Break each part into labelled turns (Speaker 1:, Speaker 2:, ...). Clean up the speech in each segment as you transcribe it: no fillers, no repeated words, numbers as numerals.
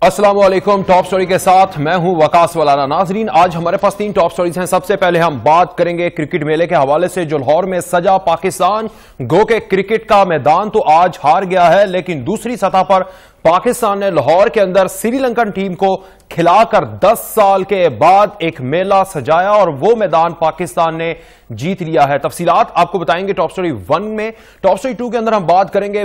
Speaker 1: अस्सलाम वालेकुम। Top story के साथ मैं हूं वकास वलाना। नाजरीन, आज हमारे पास 3 टॉप स्टोरीज हैं। सबसे पहले हम बात करेंगे क्रिकेट मेले के हवाले से जो लाहौर में सजा पाकिस्तान। गो के क्रिकेट का मैदान तो आज हार गया है, लेकिन दूसरी सतह पर पाकिस्तान ने लाहौर के अंदर श्रीलंकन टीम को खिलाकर 10 साल के बाद एक मेला सजाया और वो मैदान पाकिस्तान ने जीत लिया है। तफसीलात आपको बताएंगे टॉप स्टोरी 1 में। टॉप स्टोरी 2 के अंदर हम बात करेंगे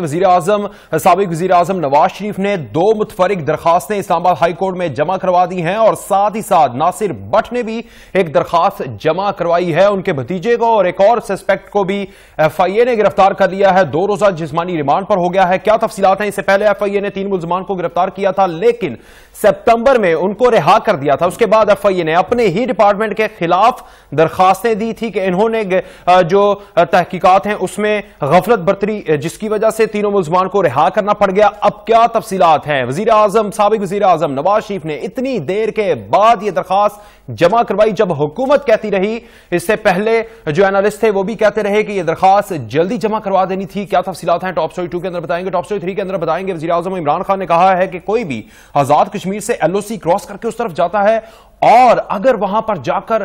Speaker 1: साबिक वजीर आजम नवाज शरीफ ने 2 मुतफरिक दरखास्तें इस्लामाबाद हाई कोर्ट में जमा करवा दी हैं और साथ ही साथ नासिर भट्ट ने भी एक दरखास्त जमा करवाई है। उनके भतीजे को और एक और सस्पेक्ट को भी FIA ने गिरफ्तार कर लिया है। 2 रोजा जिस्मानी रिमांड पर हो गया है। क्या तफसीलात हैं? इससे पहले FIA ने 3 मुल्जिमान को गिरफ्तार किया था, लेकिन सितंबर में उनको रिहा कर दिया था। उसके बाद FIA ने अपने ही डिपार्टमेंट के खिलाफ दरखास्तें दी थी कि इन्होंने जो तहकीकात हैं उसमें गफलत बरती, जिसकी वजह से तीनों मुल्जिमान को रिहा करना पड़ गया। अब क्या तफसीलात हैं? साबिक वजीर आजम नवाज शरीफ ने इतनी देर के बाद यह दरखास्त जमा करवाई, जब हुकूमत कहती रही। इससे पहले जो एनालिस्ट थे वो भी कहते रहे कि यह दरखास्त जल्दी जमा करवा देनी थी। क्या तफसीलात हैं? टॉप स्टोरी 2 के अंदर बताएंगे। टॉप स्टोरी 3 के अंदर बताएंगे वजीर आजम इमरान खान ने कहा है कि कोई भी आजाद कश्मीर से LOC क्रॉस करके उस तरफ जाता है और अगर वहां पर जाकर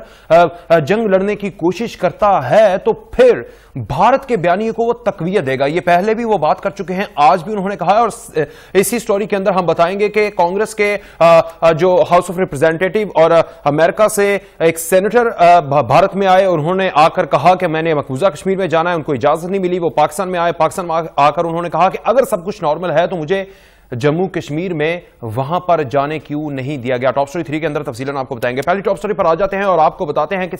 Speaker 1: जंग लड़ने की कोशिश करता है तो फिर भारत के बयानिए को वो तकवीयत देगा। ये पहले भी वो बात कर चुके हैं, आज भी उन्होंने कहा है। और इसी स्टोरी के अंदर हम बताएंगे कि कांग्रेस के जो हाउस ऑफ रिप्रेजेंटेटिव और अमेरिका से एक सेनेटर भारत में आए। उन्होंने आकर कहा कि मैंने मकबूजा कश्मीर में जाना है, उनको इजाजत नहीं मिली। वो पाकिस्तान में आए। पाकिस्तान में आकर उन्होंने कहा कि अगर सब कुछ नॉर्मल है तो मुझे जम्मू कश्मीर में वहां पर जाने क्यों नहीं दिया गया। टॉप स्टोरी 3 के अंदर तफसीलन आपको बताएंगे। पहली टॉप स्टोरी पर आ जाते हैं और आपको बताते हैं कि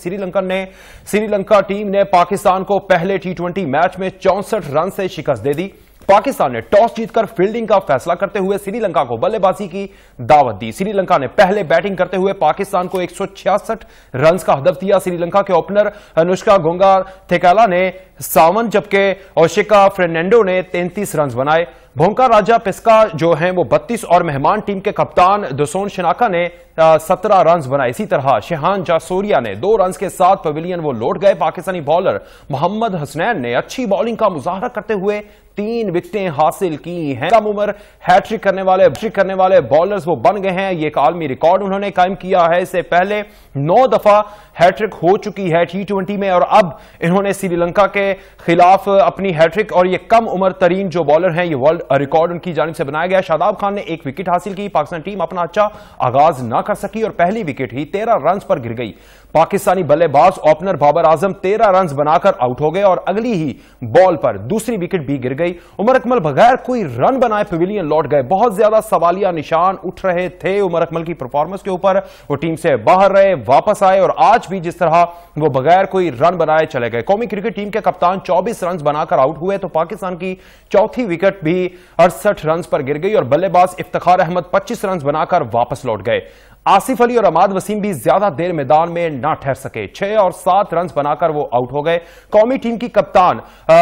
Speaker 1: श्रीलंका टीम ने पाकिस्तान को पहले T20 मैच में 64 रन से शिकस्त दे दी। पाकिस्तान ने टॉस जीतकर फील्डिंग का फैसला करते हुए श्रीलंका को बल्लेबाजी की दावत दी। श्रीलंका ने पहले बैटिंग करते हुए पाकिस्तान को 166 रन का हदफ दिया। श्रीलंका के ओपनर अनुष्का गोंगा थेकाला ने 57, जबकि ओशिका फर्नांडो ने 33 रन बनाए। भोंका राजा पिस्का जो हैं वो 32 और मेहमान टीम के कप्तान दुसोन शनाका ने 17 रन बनाए। इसी तरह शेहान जासोरिया ने 2 रन के साथ पवेलियन वो लौट गए। पाकिस्तानी बॉलर मोहम्मद हसनैन ने अच्छी बॉलिंग का मुजाहरा करते हुए 3 विकेटें हासिल की हैं। कम उम्र हैट्रिक करने वाले बॉलर्स वो बन गए हैं। ये एक आलमी रिकॉर्ड उन्होंने कायम किया है। इससे पहले 9 दफा हैट्रिक हो चुकी है T20 में और अब इन्होंने श्रीलंका के खिलाफ अपनी हैट्रिक और ये कम उम्र तरीन जो बॉलर हैं, ये वर्ल्ड रिकॉर्ड उनकी जानिब से बनाया गया। शादाब खान ने 1 विकेट हासिल की। पाकिस्तान टीम अपना अच्छा आगाज ना कर सकी और पहली विकेट ही 13 रन पर गिर गई। पाकिस्तानी बल्लेबाज ओपनर बाबर आजम 13 रन बनाकर आउट हो गए और अगली ही बॉल पर दूसरी विकेट भी गिर गई। उमर अकमल बगैर कोई रन बनाए पवेलियन लौट गए। बहुत ज्यादा सवालिया निशान उठ रहे थे उमर अकमल की परफॉर्मेंस के ऊपर। वो टीम से बाहर रहे, वापस आए और आज भी जिस तरह वो बगैर कोई रन बनाए चले गए। कौमी क्रिकेट टीम के कप्तान 24 रन बनाकर आउट हुए तो पाकिस्तान की चौथी विकेट भी 68 रन पर गिर गई और बल्लेबाज इफ्तिखार अहमद 25 रन बनाकर वापस लौट गए। आसिफ अली और अमाद वसीम भी ज्यादा देर मैदान में ना ठहर सके। 6 और 7 रन बनाकर वो आउट हो गए। कौमी टीम की कप्तान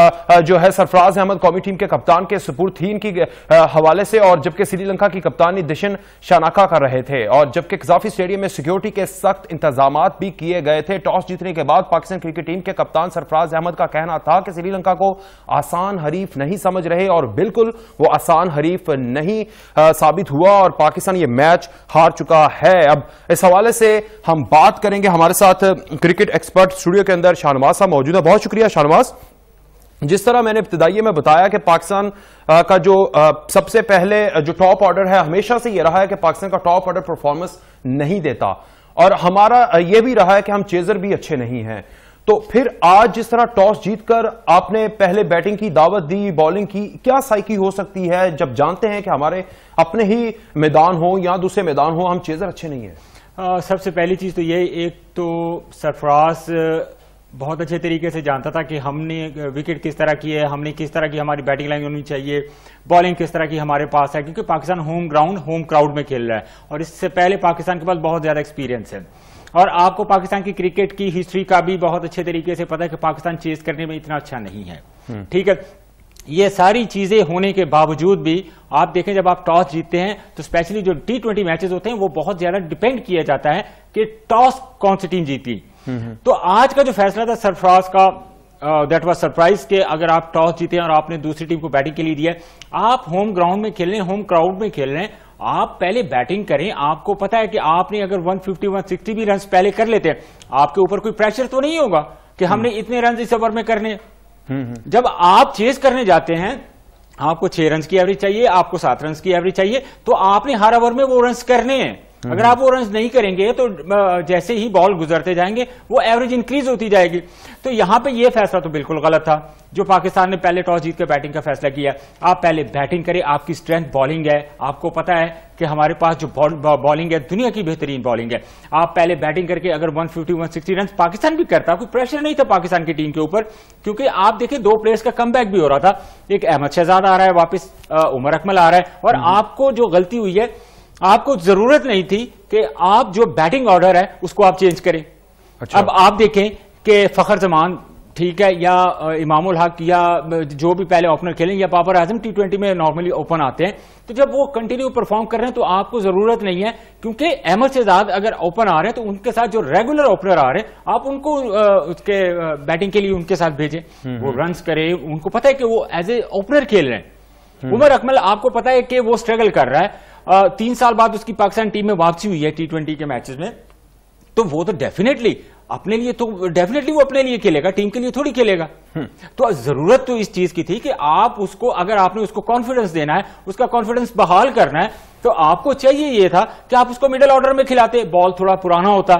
Speaker 1: जो है सरफराज अहमद कौमी टीम के कप्तान के सुपुर्द थी इनकी हवाले से, और जबकि श्रीलंका की कप्तानी दिशन शानाका कर रहे थे और जबकि कजाफी स्टेडियम में सिक्योरिटी के सख्त इंतजाम भी किए गए थे। टॉस जीतने के बाद पाकिस्तान क्रिकेट टीम के कप्तान सरफराज अहमद का कहना था कि श्रीलंका को आसान हरीफ नहीं समझ रहे और बिल्कुल वो आसान हरीफ नहीं साबित हुआ और पाकिस्तान ये मैच हार चुका है। अब इस हवाले से हम बात करेंगे। हमारे साथ क्रिकेट एक्सपर्ट स्टूडियो के अंदर शाहनवाज साहब मौजूद है। बहुत शुक्रिया शाहनवाज। जिस तरह मैंने इब्तिदाई में बताया कि पाकिस्तान का जो सबसे पहले जो टॉप ऑर्डर है हमेशा से यह रहा है कि पाकिस्तान का टॉप ऑर्डर परफॉर्मेंस नहीं देता और हमारा यह भी रहा है कि हम चेजर भी अच्छे नहीं हैं। तो फिर आज जिस तरह टॉस जीतकर आपने पहले बैटिंग की दावत दी, बॉलिंग की, क्या साइकी हो सकती है जब जानते हैं कि हमारे अपने ही मैदान हो या दूसरे मैदान हो हम चेजर अच्छे नहीं हैं?
Speaker 2: सबसे पहली चीज तो ये, एक तो सरफराज बहुत अच्छे तरीके से जानता था कि हमने विकेट किस तरह की है, हमने किस तरह की हमारी बैटिंग लाइन होनी चाहिए, बॉलिंग किस तरह की हमारे पास है, क्योंकि Pakistan home ground home crowd में खेल रहा है और इससे पहले पाकिस्तान के पास बहुत ज्यादा एक्सपीरियंस है और आपको पाकिस्तान की क्रिकेट की हिस्ट्री का भी बहुत अच्छे तरीके से पता है कि पाकिस्तान चेस करने में इतना अच्छा नहीं है। ठीक है, ये सारी चीजें होने के बावजूद भी आप देखें जब आप टॉस जीतते हैं तो स्पेशली जो T20 मैचेस होते हैं वो बहुत ज्यादा डिपेंड किया जाता है कि टॉस कौन सी टीम जीती। तो आज का जो फैसला था सरफराज का, दैट वाज सरप्राइज के अगर आप टॉस जीते हैं और आपने दूसरी टीम को बैटिंग के लिए दिया है, आप होम ग्राउंड में खेल रहे हैं, होम क्राउड में खेल रहे हैं, आप पहले बैटिंग करें। आपको पता है कि आपने अगर 150 160 भी रन पहले कर लेते हैं, आपके ऊपर कोई प्रेशर तो नहीं होगा कि हमने इतने रन इस ओवर में करने। जब आप चेस करने जाते हैं, आपको 6 रन की एवरेज चाहिए, आपको 7 रन की एवरेज चाहिए, तो आपने हर ओवर में वो रन करने हैं। अगर आप वो रन नहीं करेंगे तो जैसे ही बॉल गुजरते जाएंगे वो एवरेज इंक्रीज होती जाएगी। तो यहां पे ये फैसला तो बिल्कुल गलत था जो पाकिस्तान ने पहले टॉस जीत के बैटिंग का फैसला किया। आप पहले बैटिंग करें, आपकी स्ट्रेंथ बॉलिंग है, आपको पता है कि हमारे पास जो बॉलिंग है दुनिया की बेहतरीन बॉलिंग है। आप पहले बैटिंग करके अगर 150 160 रन पाकिस्तान भी करता, कोई प्रेशर नहीं था पाकिस्तान की टीम के ऊपर, क्योंकि आप देखिए 2 प्लेयर्स का कमबैक भी हो रहा था। एक अहमद शहजाद आ रहा है वापस, उमर अकमल आ रहा है, और आपको जो गलती हुई है, आपको जरूरत नहीं थी कि आप जो बैटिंग ऑर्डर है उसको आप चेंज करें। अच्छा। अब आप देखें कि फखर जमान ठीक है, या इमामुल हक, या जो भी पहले ओपनर खेलें, या बाबर आजम T20 में नॉर्मली ओपन आते हैं, तो जब वो कंटिन्यू परफॉर्म कर रहे हैं तो आपको जरूरत नहीं है, क्योंकि अहमद शहजाद अगर ओपन आ रहे हैं तो उनके साथ जो रेगुलर ओपनर आ रहे हैं आप उनको उसके बैटिंग के लिए उनके साथ भेजें, वो रन करें। उनको पता है कि वो एज ए ओपनर खेल रहे हैं। उमर अकमल आपको पता है कि वो स्ट्रगल कर रहा है, 3 साल बाद उसकी पाकिस्तान टीम में वापसी हुई है T20 के मैचेस में, तो वो तो डेफिनेटली अपने लिए वो अपने लिए खेलेगा, टीम के लिए थोड़ी खेलेगा। तो जरूरत तो इस चीज की थी कि आप उसको, अगर आपने उसको कॉन्फिडेंस देना है, उसका कॉन्फिडेंस बहाल करना है, तो आपको चाहिए ये था कि आप उसको मिडिल ऑर्डर में खिलाते, बॉल थोड़ा पुराना होता,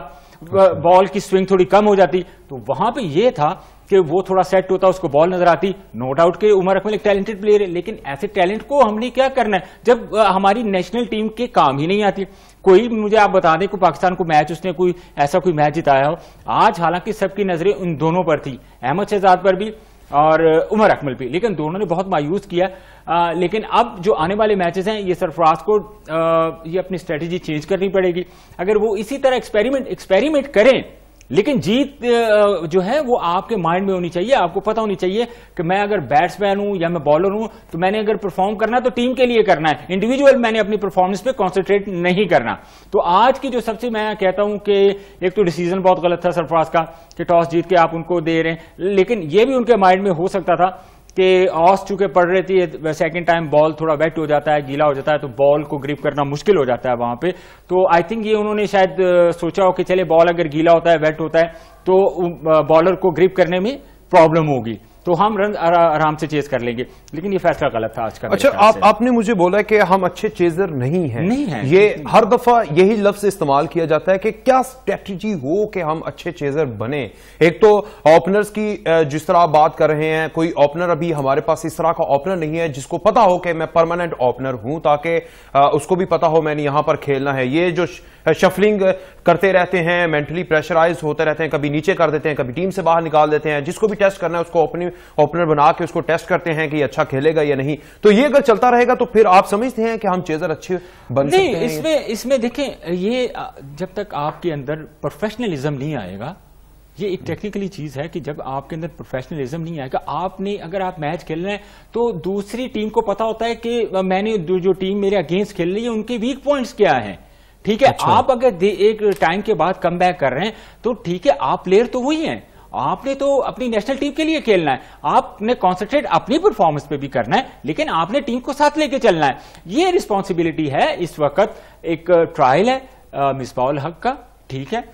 Speaker 2: बॉल की स्विंग थोड़ी कम हो जाती, तो वहां पे ये था कि वो थोड़ा सेट होता, उसको बॉल नजर आती। नो डाउट कि उमर अकमल एक टैलेंटेड प्लेयर है, लेकिन ऐसे टैलेंट को हमने क्या करना है जब हमारी नेशनल टीम के काम ही नहीं आती। कोई मुझे आप बता दें, कोई पाकिस्तान को मैच उसने कोई ऐसा कोई मैच जिताया हो। आज हालांकि सबकी नजरें उन दोनों पर थी, अहमद शहजाद पर भी और उमर अकमल भी, लेकिन दोनों ने बहुत मायूस किया। लेकिन अब जो आने वाले मैचेस हैं, ये सरफराज को ये अपनी स्ट्रेटेजी चेंज करनी पड़ेगी। अगर वो इसी तरह एक्सपेरिमेंट करें, लेकिन जीत जो है वो आपके माइंड में होनी चाहिए। आपको पता होनी चाहिए कि मैं अगर बैट्समैन हूं या मैं बॉलर हूं, तो मैंने अगर परफॉर्म करना है तो टीम के लिए करना है, इंडिविजुअल मैंने अपनी परफॉर्मेंस पे कॉन्सेंट्रेट नहीं करना। तो आज की जो सबसे, मैं कहता हूं कि एक तो डिसीजन बहुत गलत था सरफराज का कि टॉस जीत के आप उनको दे रहे हैं, लेकिन ये भी उनके माइंड में हो सकता था कि ऑस चूंकि पड़ रही थी, सेकंड टाइम बॉल थोड़ा वेट हो जाता है, गीला हो जाता है, तो बॉल को ग्रिप करना मुश्किल हो जाता है वहां पे। तो आई थिंक ये उन्होंने शायद सोचा हो कि चले बॉल अगर गीला होता है, वेट होता है, तो बॉलर को ग्रिप करने में प्रॉब्लम होगी, तो हम रन आराम से चेज कर लेंगे, लेकिन ये फैसला गलत था आज का।
Speaker 1: अच्छा, आपने मुझे बोला कि हम अच्छे चेजर नहीं हैं। ये हर दफा यही लफ्ज इस्तेमाल किया जाता है कि क्या स्ट्रेटजी हो कि हम अच्छे चेजर बने। एक तो ओपनर्स की जिस तरह आप बात कर रहे हैं, कोई ओपनर अभी हमारे पास इस तरह का ओपनर नहीं है जिसको पता हो कि मैं परमानेंट ओपनर हूं, ताकि उसको भी पता हो मैंने यहां पर खेलना है। ये जो शफलिंग करते रहते हैं, मेंटली प्रेशराइज होते रहते हैं, कभी नीचे कर देते हैं, कभी टीम से बाहर निकाल देते हैं, जिसको भी टेस्ट करना है उसको ओपनर बना के उसको टेस्ट करते हैं कि अच्छा खेलेगा या नहीं। तो ये अगर चलता रहेगा तो फिर आप समझते हैं कि हम चेजर अच्छे बन सकते हैं?
Speaker 2: इसमें देखें, ये जब तक आपके अंदर प्रोफेशनलिज्म नहीं आएगा, ये एक टेक्निकली चीज है कि जब आपके अंदर प्रोफेशनलिज्म नहीं आएगा, आपने अगर आप मैच खेल रहे हैं तो दूसरी टीम को पता होता है कि मैंने जो टीम मेरे अगेंस्ट खेल रही है उनके वीक पॉइंट्स क्या हैं। ठीक है, अच्छा। आप अगर एक टाइम के बाद कम बैक कर रहे हैं तो ठीक है, आप प्लेयर तो वही हैं, आपने तो अपनी नेशनल टीम के लिए खेलना है, आपने कॉन्सेंट्रेट अपनी परफॉर्मेंस पे भी करना है, लेकिन आपने टीम को साथ लेके चलना है। ये रिस्पॉन्सिबिलिटी है इस वक्त। एक ट्रायल है मिसबाउल हक का, ठीक है,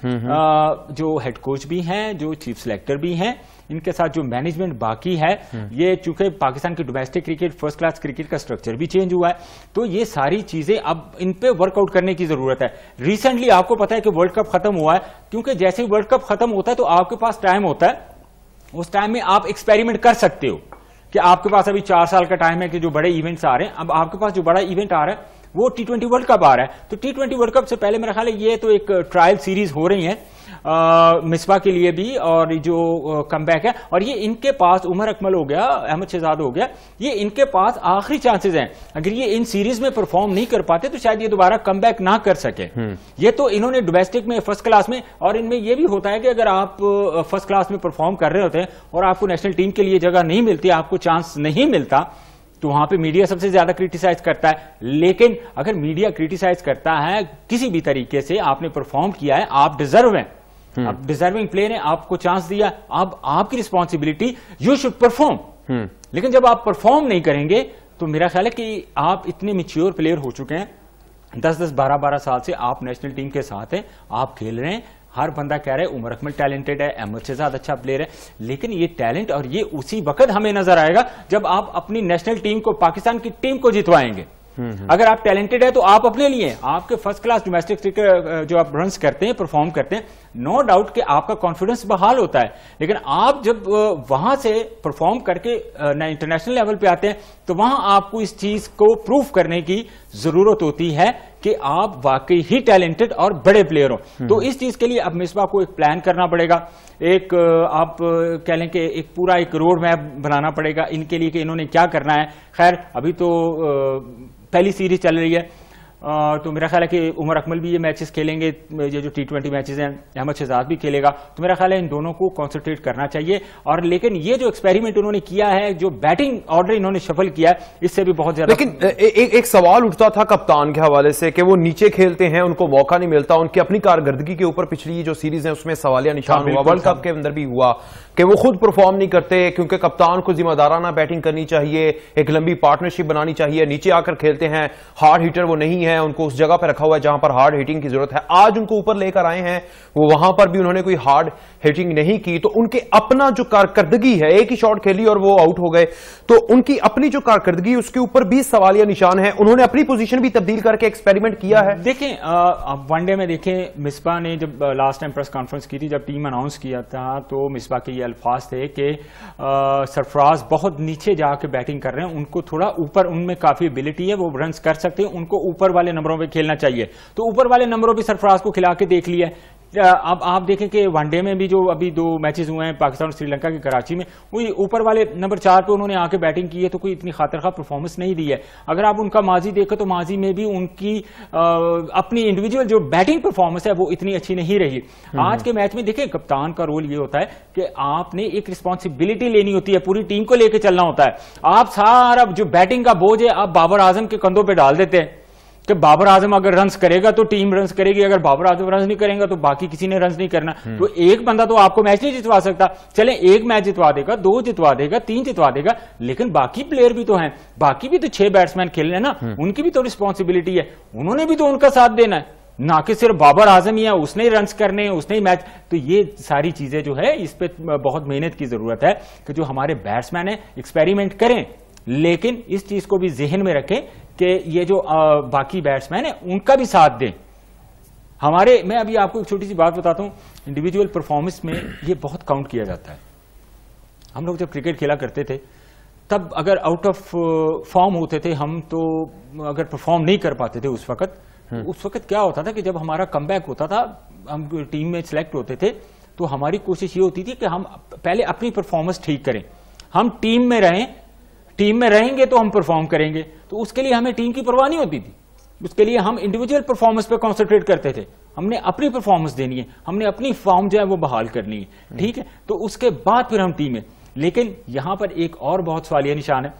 Speaker 2: जो हेड कोच भी हैं, जो चीफ सिलेक्टर भी हैं, इनके साथ जो मैनेजमेंट बाकी है, ये चूंकि पाकिस्तान की domestic cricket, first class cricket का स्ट्रक्चर भी चेंज हुआ है, तो ये सारी चीजें अब इन पे वर्कआउट करने की जरूरत है। रिसेंटली आपको पता है कि वर्ल्ड कप खत्म हुआ है, क्योंकि जैसे ही वर्ल्ड कप खत्म होता है तो आपके पास टाइम होता है, उस टाइम में आप एक्सपेरिमेंट कर सकते हो कि आपके पास अभी 4 साल का टाइम है कि जो बड़े इवेंट्स आ रहे हैं, अब आपके पास जो बड़ा इवेंट आ रहा है वो T20 वर्ल्ड कप आ रहा है। तो T20 वर्ल्ड कप से पहले मेरा ख्याल है ये तो एक ट्रायल सीरीज हो रही है मिसबा के लिए भी, और जो कमबैक है, और ये इनके पास उमर अकमल हो गया, अहमद शहजाद हो गया, ये इनके पास आखिरी चांसेस हैं। अगर ये इन सीरीज में परफॉर्म नहीं कर पाते तो शायद ये दोबारा कमबैक ना कर सके। ये तो इन्होंने डोमेस्टिक में फर्स्ट क्लास में, और इनमें ये भी होता है कि अगर आप फर्स्ट क्लास में परफॉर्म कर रहे होते हैं और आपको नेशनल टीम के लिए जगह नहीं मिलती, आपको चांस नहीं मिलता, तो वहां पे मीडिया सबसे ज्यादा क्रिटिसाइज करता है। लेकिन अगर मीडिया क्रिटिसाइज करता है किसी भी तरीके से, आपने परफॉर्म किया है, आप डिजर्व हैं, आप डिजर्विंग प्लेयर हैं, आपको चांस दिया, अब आपकी रिस्पॉन्सिबिलिटी, यू शुड परफॉर्म। लेकिन जब आप परफॉर्म नहीं करेंगे तो मेरा ख्याल है कि आप इतने मैच्योर प्लेयर हो चुके हैं, 10-10, 12-12 साल से आप नेशनल टीम के साथ हैं, आप खेल रहे हैं, हर बंदा कह रहा है उमर अकमल टैलेंटेड है, अहमद शहजाद अच्छा प्लेयर है, लेकिन ये टैलेंट और ये उसी वक्त हमें नजर आएगा जब आप अपनी नेशनल टीम को, पाकिस्तान की टीम को जितवाएंगे। अगर आप टैलेंटेड है तो आप अपने लिए, आपके फर्स्ट क्लास डोमेस्टिक क्रिकेट जो आप रन्स करते हैं, परफॉर्म करते हैं, नो डाउट कि आपका कॉन्फिडेंस बहाल होता है। लेकिन आप जब वहां से परफॉर्म करके इंटरनेशनल लेवल पे आते हैं तो वहां आपको इस चीज को प्रूफ करने की जरूरत होती है कि आप वाकई ही टैलेंटेड और बड़े प्लेयर हो। तो इस चीज के लिए अब मिसबा को एक प्लान करना पड़ेगा, एक आप कह लें कि एक पूरा एक रोड मैप बनाना पड़ेगा इनके लिए कि इन्होंने क्या करना है। खैर अभी तो पहली सीरीज चल रही है, तो मेरा ख्याल है कि उमर अकमल भी ये मैचेस खेलेंगे, ये जो T20 मैचेस हैं, अहमद शहजाद भी खेलेगा, तो मेरा ख्याल है इन दोनों को कॉन्सेंट्रेट करना चाहिए। और लेकिन ये जो एक्सपेरिमेंट उन्होंने किया है, जो बैटिंग ऑर्डर इन्होंने शफल किया है, इससे भी बहुत ज्यादा।
Speaker 1: लेकिन एक सवाल उठता था कप्तान के हवाले से कि वो नीचे खेलते हैं, उनको मौका नहीं मिलता, उनकी अपनी कारकर्दगी के ऊपर पिछली जो सीरीज है उसमें सवालिया निशान हुआ, वर्ल्ड कप के अंदर भी हुआ कि वो खुद परफॉर्म नहीं करते क्योंकि कप्तान को जिम्मेदाराना बैटिंग करनी चाहिए, एक लंबी पार्टनरशिप बनानी चाहिए, नीचे आकर खेलते हैं, हार्ड हिटर वो नहीं है, उनको उस जगह पर रखा हुआ है जहां पर हार्ड हिटिंग की जरूरत है। आज उनको ऊपर लेकर आए हैं, वो वहां पर भी उन्होंने कोई हार्ड हिटिंग नहीं की, तो उनके अपना जो कारकर्दगी है, एक ही शॉट खेली और वो आउट हो गए, तो उनकी अपनी जो कारकर्दगी उसके ऊपर भी सवालिया निशान है। उन्होंने अपनी पोजीशन भी तब्दील करके एक्सपेरिमेंट किया है।
Speaker 2: देखें अब वनडे में देखें, मिसबा ने जब लास्ट टाइम प्रेस कॉन्फ्रेंस की थी, जब टीम अनाउंस किया था, तो मिसबा के ये अल्फाज थे कि सरफराज बहुत नीचे जाके बैटिंग कर रहे हैं, उनको थोड़ा ऊपर, उनमें काफी एबिलिटी है, वो रन्स कर सकते हैं, उनको ऊपर वाले नंबरों पे खेलना चाहिए। तो ऊपर वाले नंबरों पे सरफराज को खिला के देख लिया। अब आप देखें कि वनडे में भी जो अभी 2 मैचेस हुए हैं पाकिस्तान और श्रीलंका के कराची में, वही ऊपर वाले नंबर 4 पे उन्होंने आके बैटिंग की है, तो कोई इतनी खातिरखा परफॉर्मेंस नहीं दी है। अगर आप उनका माजी देखें तो माजी में भी उनकी अपनी इंडिविजुअल जो बैटिंग परफॉर्मेंस है वो इतनी अच्छी नहीं रही। आज के मैच में देखें, कप्तान का रोल ये होता है कि आपने एक रिस्पॉन्सिबिलिटी लेनी होती है, पूरी टीम को लेकर चलना होता है। आप सारा जो बैटिंग का बोझ है आप बाबर आजम के कंधों पर डाल देते हैं कि बाबर आजम अगर रन्स करेगा तो टीम रन्स करेगी, अगर बाबर आजम रन्स नहीं करेगा तो बाकी किसी ने रन्स नहीं करना। तो एक बंदा तो आपको मैच नहीं जितवा सकता। चले एक मैच जितवा देगा, 2 जितवा देगा, 3 जितवा देगा, लेकिन बाकी प्लेयर भी तो हैं, बाकी भी तो 6 बैट्समैन खेल रहे हैं ना, उनकी भी तो रिस्पॉन्सिबिलिटी है, उन्होंने भी तो उनका साथ देना है, ना कि सिर्फ बाबर आजम ही है, उसने ही रन्स करने हैं, उसने ही मैच। तो ये सारी चीजें जो है इस पे बहुत मेहनत की जरूरत है कि जो हमारे बैट्समैन है एक्सपेरिमेंट करें, लेकिन इस चीज को भी जहन में रखें कि ये जो बाकी बैट्समैन है उनका भी साथ दें। हमारे, मैं अभी आपको एक छोटी सी बात बताता हूं, इंडिविजुअल परफॉर्मेंस में ये बहुत काउंट किया जाता है। हम लोग जब क्रिकेट खेला करते थे तब अगर आउट ऑफ फॉर्म होते थे हम, तो अगर परफॉर्म नहीं कर पाते थे उस वक्त क्या होता था कि जब हमारा कमबैक होता था, हम टीम में सिलेक्ट होते थे, तो हमारी कोशिश ये होती थी कि हम पहले अपनी परफॉर्मेंस ठीक करें, हम टीम में रहें, टीम में रहेंगे तो हम परफॉर्म करेंगे। तो उसके लिए हमें टीम की परवाह नहीं होती थी, उसके लिए हम इंडिविजुअल परफॉर्मेंस पे कंसंट्रेट करते थे। हमने अपनी परफॉर्मेंस देनी है, हमने अपनी फॉर्म जो है वो बहाल करनी है, ठीक है, तो उसके बाद फिर हम टीम में। लेकिन यहां पर एक और बहुत सवालिया निशान है,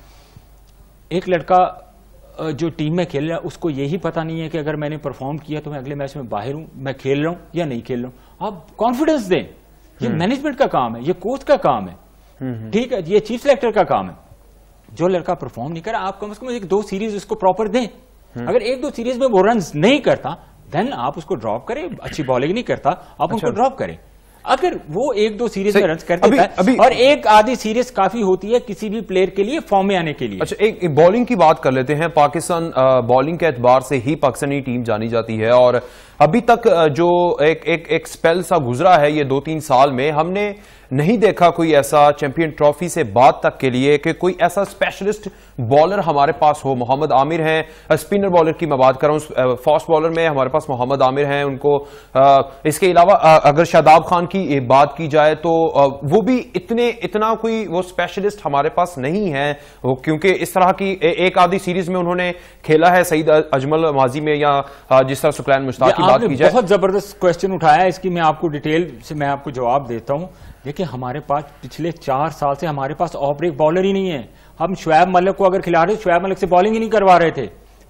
Speaker 2: एक लड़का जो टीम में खेल रहा है उसको यही पता नहीं है कि अगर मैंने परफॉर्म किया तो मैं अगले मैच में बाहर हूं, मैं खेल रहा हूं या नहीं खेल रहा हूं। आप कॉन्फिडेंस दें, ये मैनेजमेंट का काम है, ये कोच का काम है, ठीक है, ये चीफ सेलेक्टर का काम है। जो लड़का परफॉर्म नहीं करा, आप कम से कम 1-2 सीरीज उसको प्रॉपर दें। अगर 1-2 सीरीज में वो रन्स नहीं करता, देन आप उसको ड्रॉप करें, अच्छी बॉलिंग नहीं करता आप उसको ड्रॉप करें। अगर वो 1-2 सीरीज में रन्स कर देता है, और एक आधी सीरीज काफी होती है किसी भी प्लेयर के लिए फॉर्म में आने के लिए।
Speaker 1: अच्छा, एक बॉलिंग की बात कर लेते हैं। पाकिस्तान बॉलिंग के एतबार से ही पाकिस्तानी टीम जानी जाती है, और अभी तक जो एक स्पेल सा गुजरा है ये 2-3 साल में, हमने नहीं देखा कोई ऐसा चैंपियन ट्रॉफी से बाद तक के लिए कि कोई ऐसा स्पेशलिस्ट बॉलर हमारे पास हो। मोहम्मद आमिर हैं, स्पिनर बॉलर की मैं बात कर रहा हूं, फास्ट बॉलर में हमारे पास मोहम्मद आमिर हैं, उनको इसके अलावा अगर शादाब खान की बात की जाए तो वो भी इतना कोई वो स्पेशलिस्ट हमारे पास नहीं है, क्योंकि इस तरह की एक आधी सीरीज में उन्होंने खेला है, सईद अजमल माजी में, या जिस तरह सुकैन मुश्ताक की बात की जाए।
Speaker 2: बहुत जबरदस्त क्वेश्चन उठाया है, इसकी मैं आपको डिटेल से मैं आपको जवाब देता हूं। देखिए, हमारे पास पिछले 4 साल से हमारे पास ऑफ ब्रेक बॉलर ही नहीं है। हम शुएब मलिक को अगर खिला रहे, शुएब मलिक से बॉलिंग ही नहीं करवा रहे थे,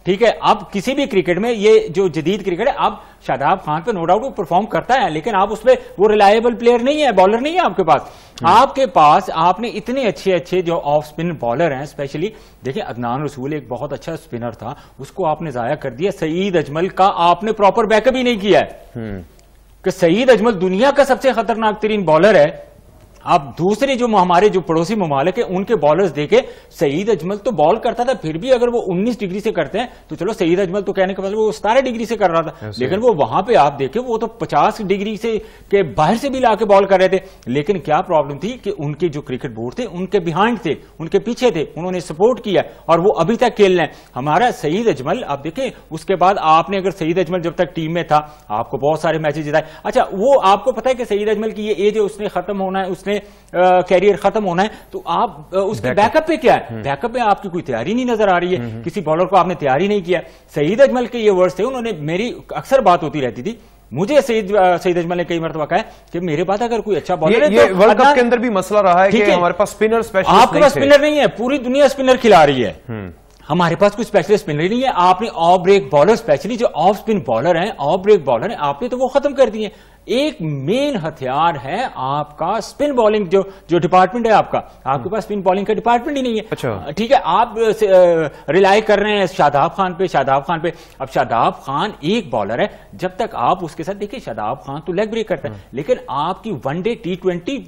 Speaker 2: ठीक है, अब किसी भी क्रिकेट में ये जो जदीद क्रिकेट है, अब शादाब खान पे नो डाउट वो परफॉर्म करता है, लेकिन आप उसमें वो रिलायबल प्लेयर नहीं है, बॉलर नहीं है आपके पास। आपके पास आपने इतने अच्छे अच्छे जो ऑफ स्पिन बॉलर हैं, स्पेशली देखिए अदनान रसूल एक बहुत अच्छा स्पिनर था, उसको आपने जाया कर दिया। सईद अजमल का आपने प्रॉपर बैकअप ही नहीं किया है कि सईद अजमल दुनिया का सबसे खतरनाक तरीन बॉलर है। आप दूसरे जो हमारे जो पड़ोसी ममालिक है उनके बॉलर्स देखे, सईद अजमल तो बॉल करता था, फिर भी अगर वो 19 डिग्री से करते हैं तो चलो सईद अजमल तो कहने के बाद वो 17 डिग्री से कर रहा था, लेकिन वो वहां पे आप देखे वो तो 50 डिग्री से के बाहर से भी लाके बॉल कर रहे थे। लेकिन क्या प्रॉब्लम थी कि उनके जो क्रिकेट बोर्ड थे उनके बिहाइंड थे, उनके पीछे थे, उन्होंने सपोर्ट किया और वो अभी तक खेल रहे हैं। हमारा सईद अजमल आप देखें, उसके बाद आपने अगर सईद अजमल जब तक टीम में था आपको बहुत सारे मैचेस जिताए। अच्छा, वो आपको पता है कि सईद अजमल की ये एज है, उसने खत्म होना है, उसने कैरियर खत्म होना है, तो आप उसके बैकअप पे क्या है? बैकअप पे आपकी कोई तैयारी नहीं नजर आ रही है, किसी बॉलर को आपने तैयारी नहीं किया। सईद अजमल के ये वर्ड्स थे, उन्होंने मेरी अक्सर बात होती रहती थी, मुझे सईद अजमल ने कई मरतबा कहा है कि मेरे पास अगर कोई अच्छा बॉलर है,
Speaker 1: ये वर्ल्ड कप के अंदर भी मसला रहा है कि हमारे पास स्पिनर स्पेशलिस्ट,
Speaker 2: आपके पास स्पिनर नहीं है, पूरी दुनिया स्पिनर खिला रही है, हमारे पास कोई स्पेशलिस्ट स्पिनर नहीं है। आपने ऑफ ब्रेक बॉलर, स्पेशली जो ऑफ स्पिन बॉलर हैं, ऑफ ब्रेक बॉलर हैं, आपने तो वो खत्म कर दिए। एक मेन हथियार है आपका स्पिन बॉलिंग, जो डिपार्टमेंट है आपके पास स्पिन बॉलिंग का डिपार्टमेंट ही नहीं है।
Speaker 1: अच्छा,
Speaker 2: ठीक है, आप रिलाई कर रहे हैं शादाब खान पे। अब शादाब खान एक बॉलर है, जब तक आप उसके साथ देखिए, शादाब खान तो लेग ब्रेक करता है, लेकिन आपकी वनडे T20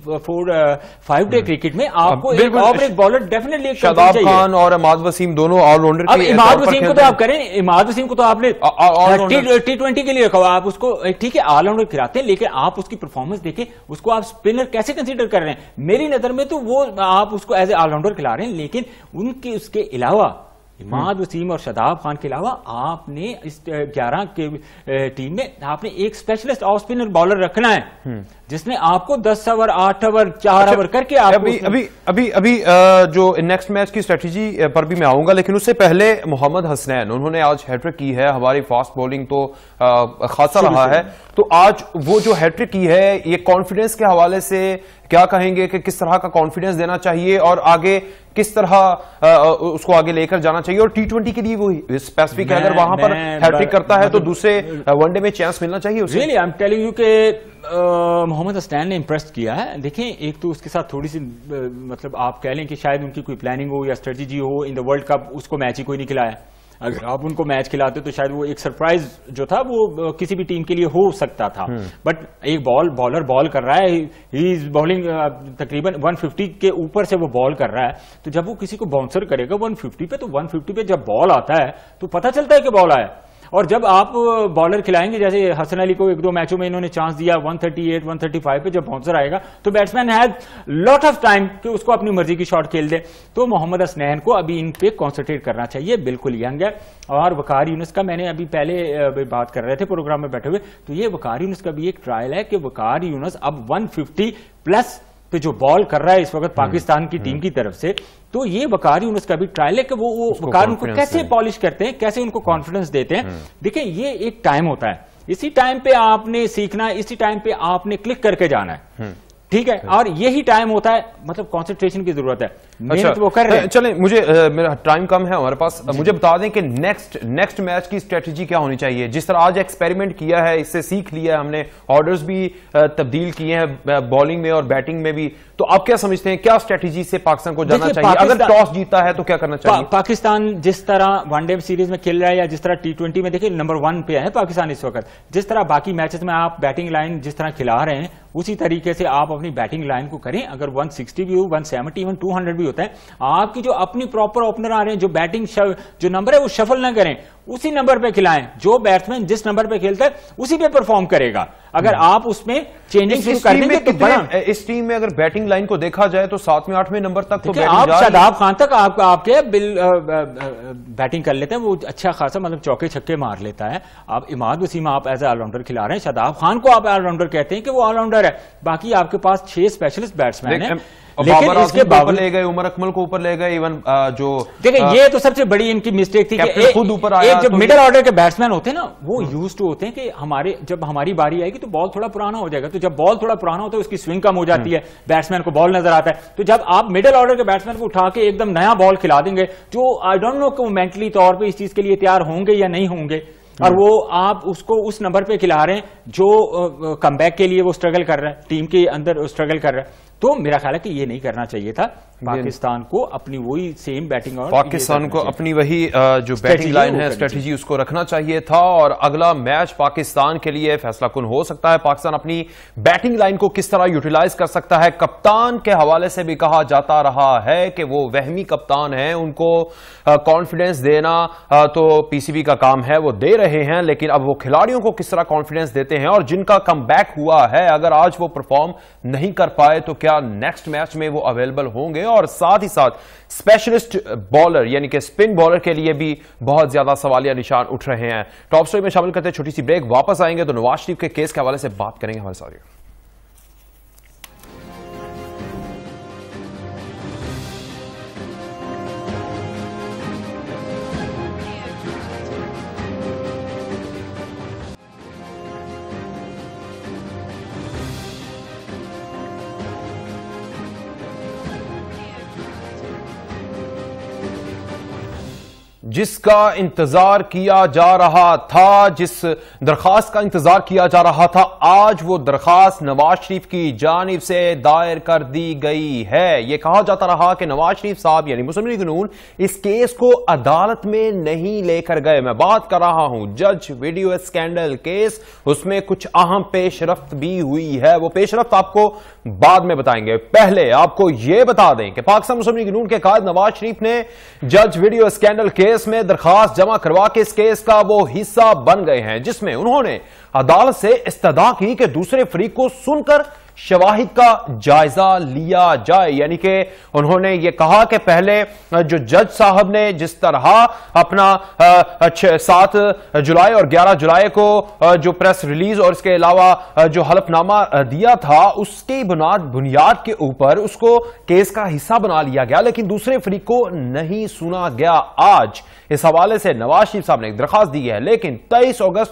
Speaker 2: 5 डे क्रिकेट में आपको एक off break bowler definitely
Speaker 1: Shadab Khan और इमाद वसीम दोनों ऑलराउंडर।
Speaker 2: अब इमाद वसीम को तो आप करें, इमाद वसीम को तो आपने T20 के लिए रखा, आप उसको ठीक है ऑलराउंडर खिलाते हैं, लेकिन आप उसकी परफॉर्मेंस देखें, उसको आप स्पिनर कैसे कंसीडर कर रहे हैं? मेरी नजर में तो वो आप उसको एज ए ऑलराउंडर खिला रहे हैं, लेकिन उनके उसके अलावा इमाद वसीम और शादाब खान के अलावा आपने इस 11 के टीम में आपने एक स्पेशलिस्ट ऑफ स्पिनर बॉलर रखना है, जिसने आपको 10 ओवर 8 ओवर 4 ओवर करके
Speaker 1: अभी जो नेक्स्ट मैच की स्ट्रेटेजी पर भी मैं आऊंगा, लेकिन उससे पहले मोहम्मद हसनैन, उन्होंने आज हैट्रिक की है। हमारी फास्ट बॉलिंग तो खासा रहा है, तो आज वो जो हैट्रिक की है, ये कॉन्फिडेंस के हवाले से क्या कहेंगे कि किस तरह का कॉन्फिडेंस देना चाहिए और आगे किस तरह उसको आगे लेकर जाना चाहिए? और T20 के लिए वो स्पेसिफिक है, अगर वहां पर हैट्रिक करता है तो दूसरे वनडे में चांस मिलना चाहिए उसे।
Speaker 2: Really I am telling you कि मोहम्मद हसनैन ने इंप्रेस किया है। देखें, एक तो उसके साथ थोड़ी सी मतलब आप कह लें कि शायद उनकी कोई प्लानिंग हो या स्ट्रेटेजी हो, इन द वर्ल्ड कप उसको मैच ही कोई नहीं खिलाया। अगर आप उनको मैच खिलाते तो शायद वो एक सरप्राइज जो था वो किसी भी टीम के लिए हो सकता था। बट एक बॉलर बॉल कर रहा है, ही इज बॉलिंग तकरीबन 150 के ऊपर से वो बॉल कर रहा है, तो जब वो किसी को बाउंसर करेगा 150 पे, तो 150 पे जब बॉल आता है तो पता चलता है कि बॉल आया। और जब आप बॉलर खिलाएंगे, जैसे हसन अली को 1-2 मैचों में इन्होंने चांस दिया, 138 135 पे जब बाउंसर आएगा तो batsman has lot of time कि उसको अपनी मर्जी की शॉट खेल दे। तो मोहम्मद हसनैन को अभी इन पे कॉन्सेंट्रेट करना चाहिए, बिल्कुल यंग है। और वकार यूनुस का मैंने अभी पहले बात कर रहे थे प्रोग्राम में बैठे हुए, तो ये वकार यूनुस का भी एक ट्रायल है कि वकार यूनुस अब 150 प्लस पे जो बॉल कर रहा है इस वक्त पाकिस्तान की टीम की तरफ से, तो ये वकार यूनुस का भी ट्रायल है कि वो वकार उनको कैसे पॉलिश करते हैं, कैसे उनको कॉन्फिडेंस देते हैं। देखिए, ये एक टाइम होता है, इसी टाइम पे आपने सीखना है, इसी टाइम पे आपने क्लिक करके जाना है, ठीक है। और यही टाइम होता है, मतलब कंसंट्रेशन की जरूरत है, मेहनत वो कर रहे हैं।
Speaker 1: चलें, मुझे मेरा टाइम कम है हमारे पास, मुझे बता दें कि नेक्स्ट मैच की स्ट्रेटजी क्या होनी चाहिए? जिस तरह आज एक्सपेरिमेंट किया है, इससे सीख लिया है हमने, ऑर्डर्स भी तब्दील किए हैं बॉलिंग में और बैटिंग में भी, तो आप क्या समझते हैं क्या स्ट्रेटजी से पाकिस्तान को जाना चाहिए? अगर टॉस जीता है तो क्या करना चाहिए?
Speaker 2: पाकिस्तान जिस तरह वनडे सीरीज में खेल रहा है या जिस तरह T20 में, देखिए नंबर 1 पे है पाकिस्तान इस वक्त। जिस तरह बाकी मैचेस में आप बैटिंग लाइन जिस तरह खिला रहे हैं, उसी तरीके से आप अपनी बैटिंग लाइन को करें। अगर 160 भी हो, 170 इवन 200 भी होता है, आपकी जो अपनी प्रॉपर ओपनर आ रहे हैं, जो बैटिंग जो नंबर है वो शफल ना करें, उसी नंबर पे खिलाएं। जो बैट्समैन जिस नंबर पे खेलता है उसी पे परफॉर्म करेगा। अगर आप उसमें चेंजिंग शुरू कर देंगे तो बड़ा
Speaker 1: इस टीम में अगर बैटिंग लाइन को देखा जाए तो 7वें 8वें नंबर तक तो
Speaker 2: आप शादाब खान तक आपके बैटिंग कर लेते हैं, वो अच्छा खासा मतलब चौके छक्के मार लेता है। आप इमाद वसीम आप एज ए ऑलराउंडर खिला रहे हैं, शादाब खान को आप ऑलराउंडर कहते हैं कि वो ऑलराउंडर है। बाकी आपके पास 6 स्पेशलिस्ट बैट्समैन हैं। लेकिन इसके बावजूद
Speaker 1: ले गए, उमर अकमल को ऊपर ले गए, इवन जो
Speaker 2: देखिए ये तो सबसे बड़ी इनकी मिस्टेक थी कि
Speaker 1: खुद ऊपर आया।
Speaker 2: एक जो मिडिल ऑर्डर के बैट्समैन होते हैं ना, वो यूज्ड टू होते हैं कि जब हमारी बारी आएगी तो बॉल थोड़ा पुराना हो जाएगा, तो जब बॉल थोड़ा पुराना होता है उसकी स्विंग कम हो जाती है, बैट्समैन को बॉल नजर आता है। तो जब आप मिडिल ऑर्डर के बैट्समैन को उठा के एकदम नया बॉल खिला देंगे, जो आई डोंट नो कि वो मेंटली तौर पे इस चीज के लिए तैयार होंगे या नहीं होंगे, और वो आप उसको उस नंबर पे खिला रहे हैं जो कमबैक के लिए वो स्ट्रगल कर रहा है, टीम के अंदर स्ट्रगल कर रहा है। तो मेरा ख्याल है कि ये नहीं करना चाहिए था पाकिस्तान को, अपनी वही सेम बैटिंग और
Speaker 1: पाकिस्तान को अपनी वही जो बैटिंग लाइन है, स्ट्रेटेजी उसको रखना चाहिए था। और अगला मैच पाकिस्तान के लिए फैसला कुन हो सकता है। पाकिस्तान अपनी बैटिंग लाइन को किस तरह यूटिलाइज कर सकता है। कप्तान के हवाले से भी कहा जाता रहा है कि वो वहमी कप्तान है, उनको कॉन्फिडेंस देना तो पीसीबी का काम है, वो दे रहे हैं, लेकिन अब वो खिलाड़ियों को किस तरह कॉन्फिडेंस देते हैं। और जिनका कमबैक हुआ है, अगर आज वो परफॉर्म नहीं कर पाए तो क्या नेक्स्ट मैच में वो अवेलेबल होंगे। और साथ ही साथ स्पेशलिस्ट बॉलर यानी कि स्पिन बॉलर के लिए भी बहुत ज्यादा सवालिया निशान उठ रहे हैं। टॉप स्टोरी में शामिल करते हैं छोटी सी ब्रेक, वापस आएंगे तो नवाज शरीफ के केस के हवाले से बात करेंगे हमारे साथ। जिसका इंतजार किया जा रहा था, जिस दरखास्त का इंतजार किया जा रहा था, आज वो दरखास्त नवाज शरीफ की जानिब से दायर कर दी गई है। ये कहा जाता रहा कि नवाज शरीफ साहब यानी मुस्लिम लीग नून इस केस को अदालत में नहीं लेकर गए। मैं बात कर रहा हूं जज वीडियो स्कैंडल केस, उसमें कुछ अहम पेशरफ्त भी हुई है। वो पेशरफ्त आपको बाद में बताएंगे। पहले आपको यह बता दें कि पाकिस्तान मुस्लिम लीग नून के कायद नवाज शरीफ ने जज वीडियो स्कैंडल केस में दरखास्त जमा करवा के इस केस का वो हिस्सा बन गए हैं, जिसमें उन्होंने अदालत से इस्तदा की कि दूसरे फरीक को सुनकर शवाहिद का जायजा लिया जाए। यानी कि उन्होंने ये कहा कि पहले जो जज साहब ने जिस तरह अपना 7 जुलाई और 11 जुलाई को जो प्रेस रिलीज और इसके अलावा जो हलफनामा दिया था, उसकी बुनियाद के ऊपर उसको केस का हिस्सा बना लिया गया, लेकिन दूसरे फरीक को नहीं सुना गया। आज इस हवाले से नवाज शरीफ साहब ने एक दरखास्त दी है, लेकिन 23 अगस्त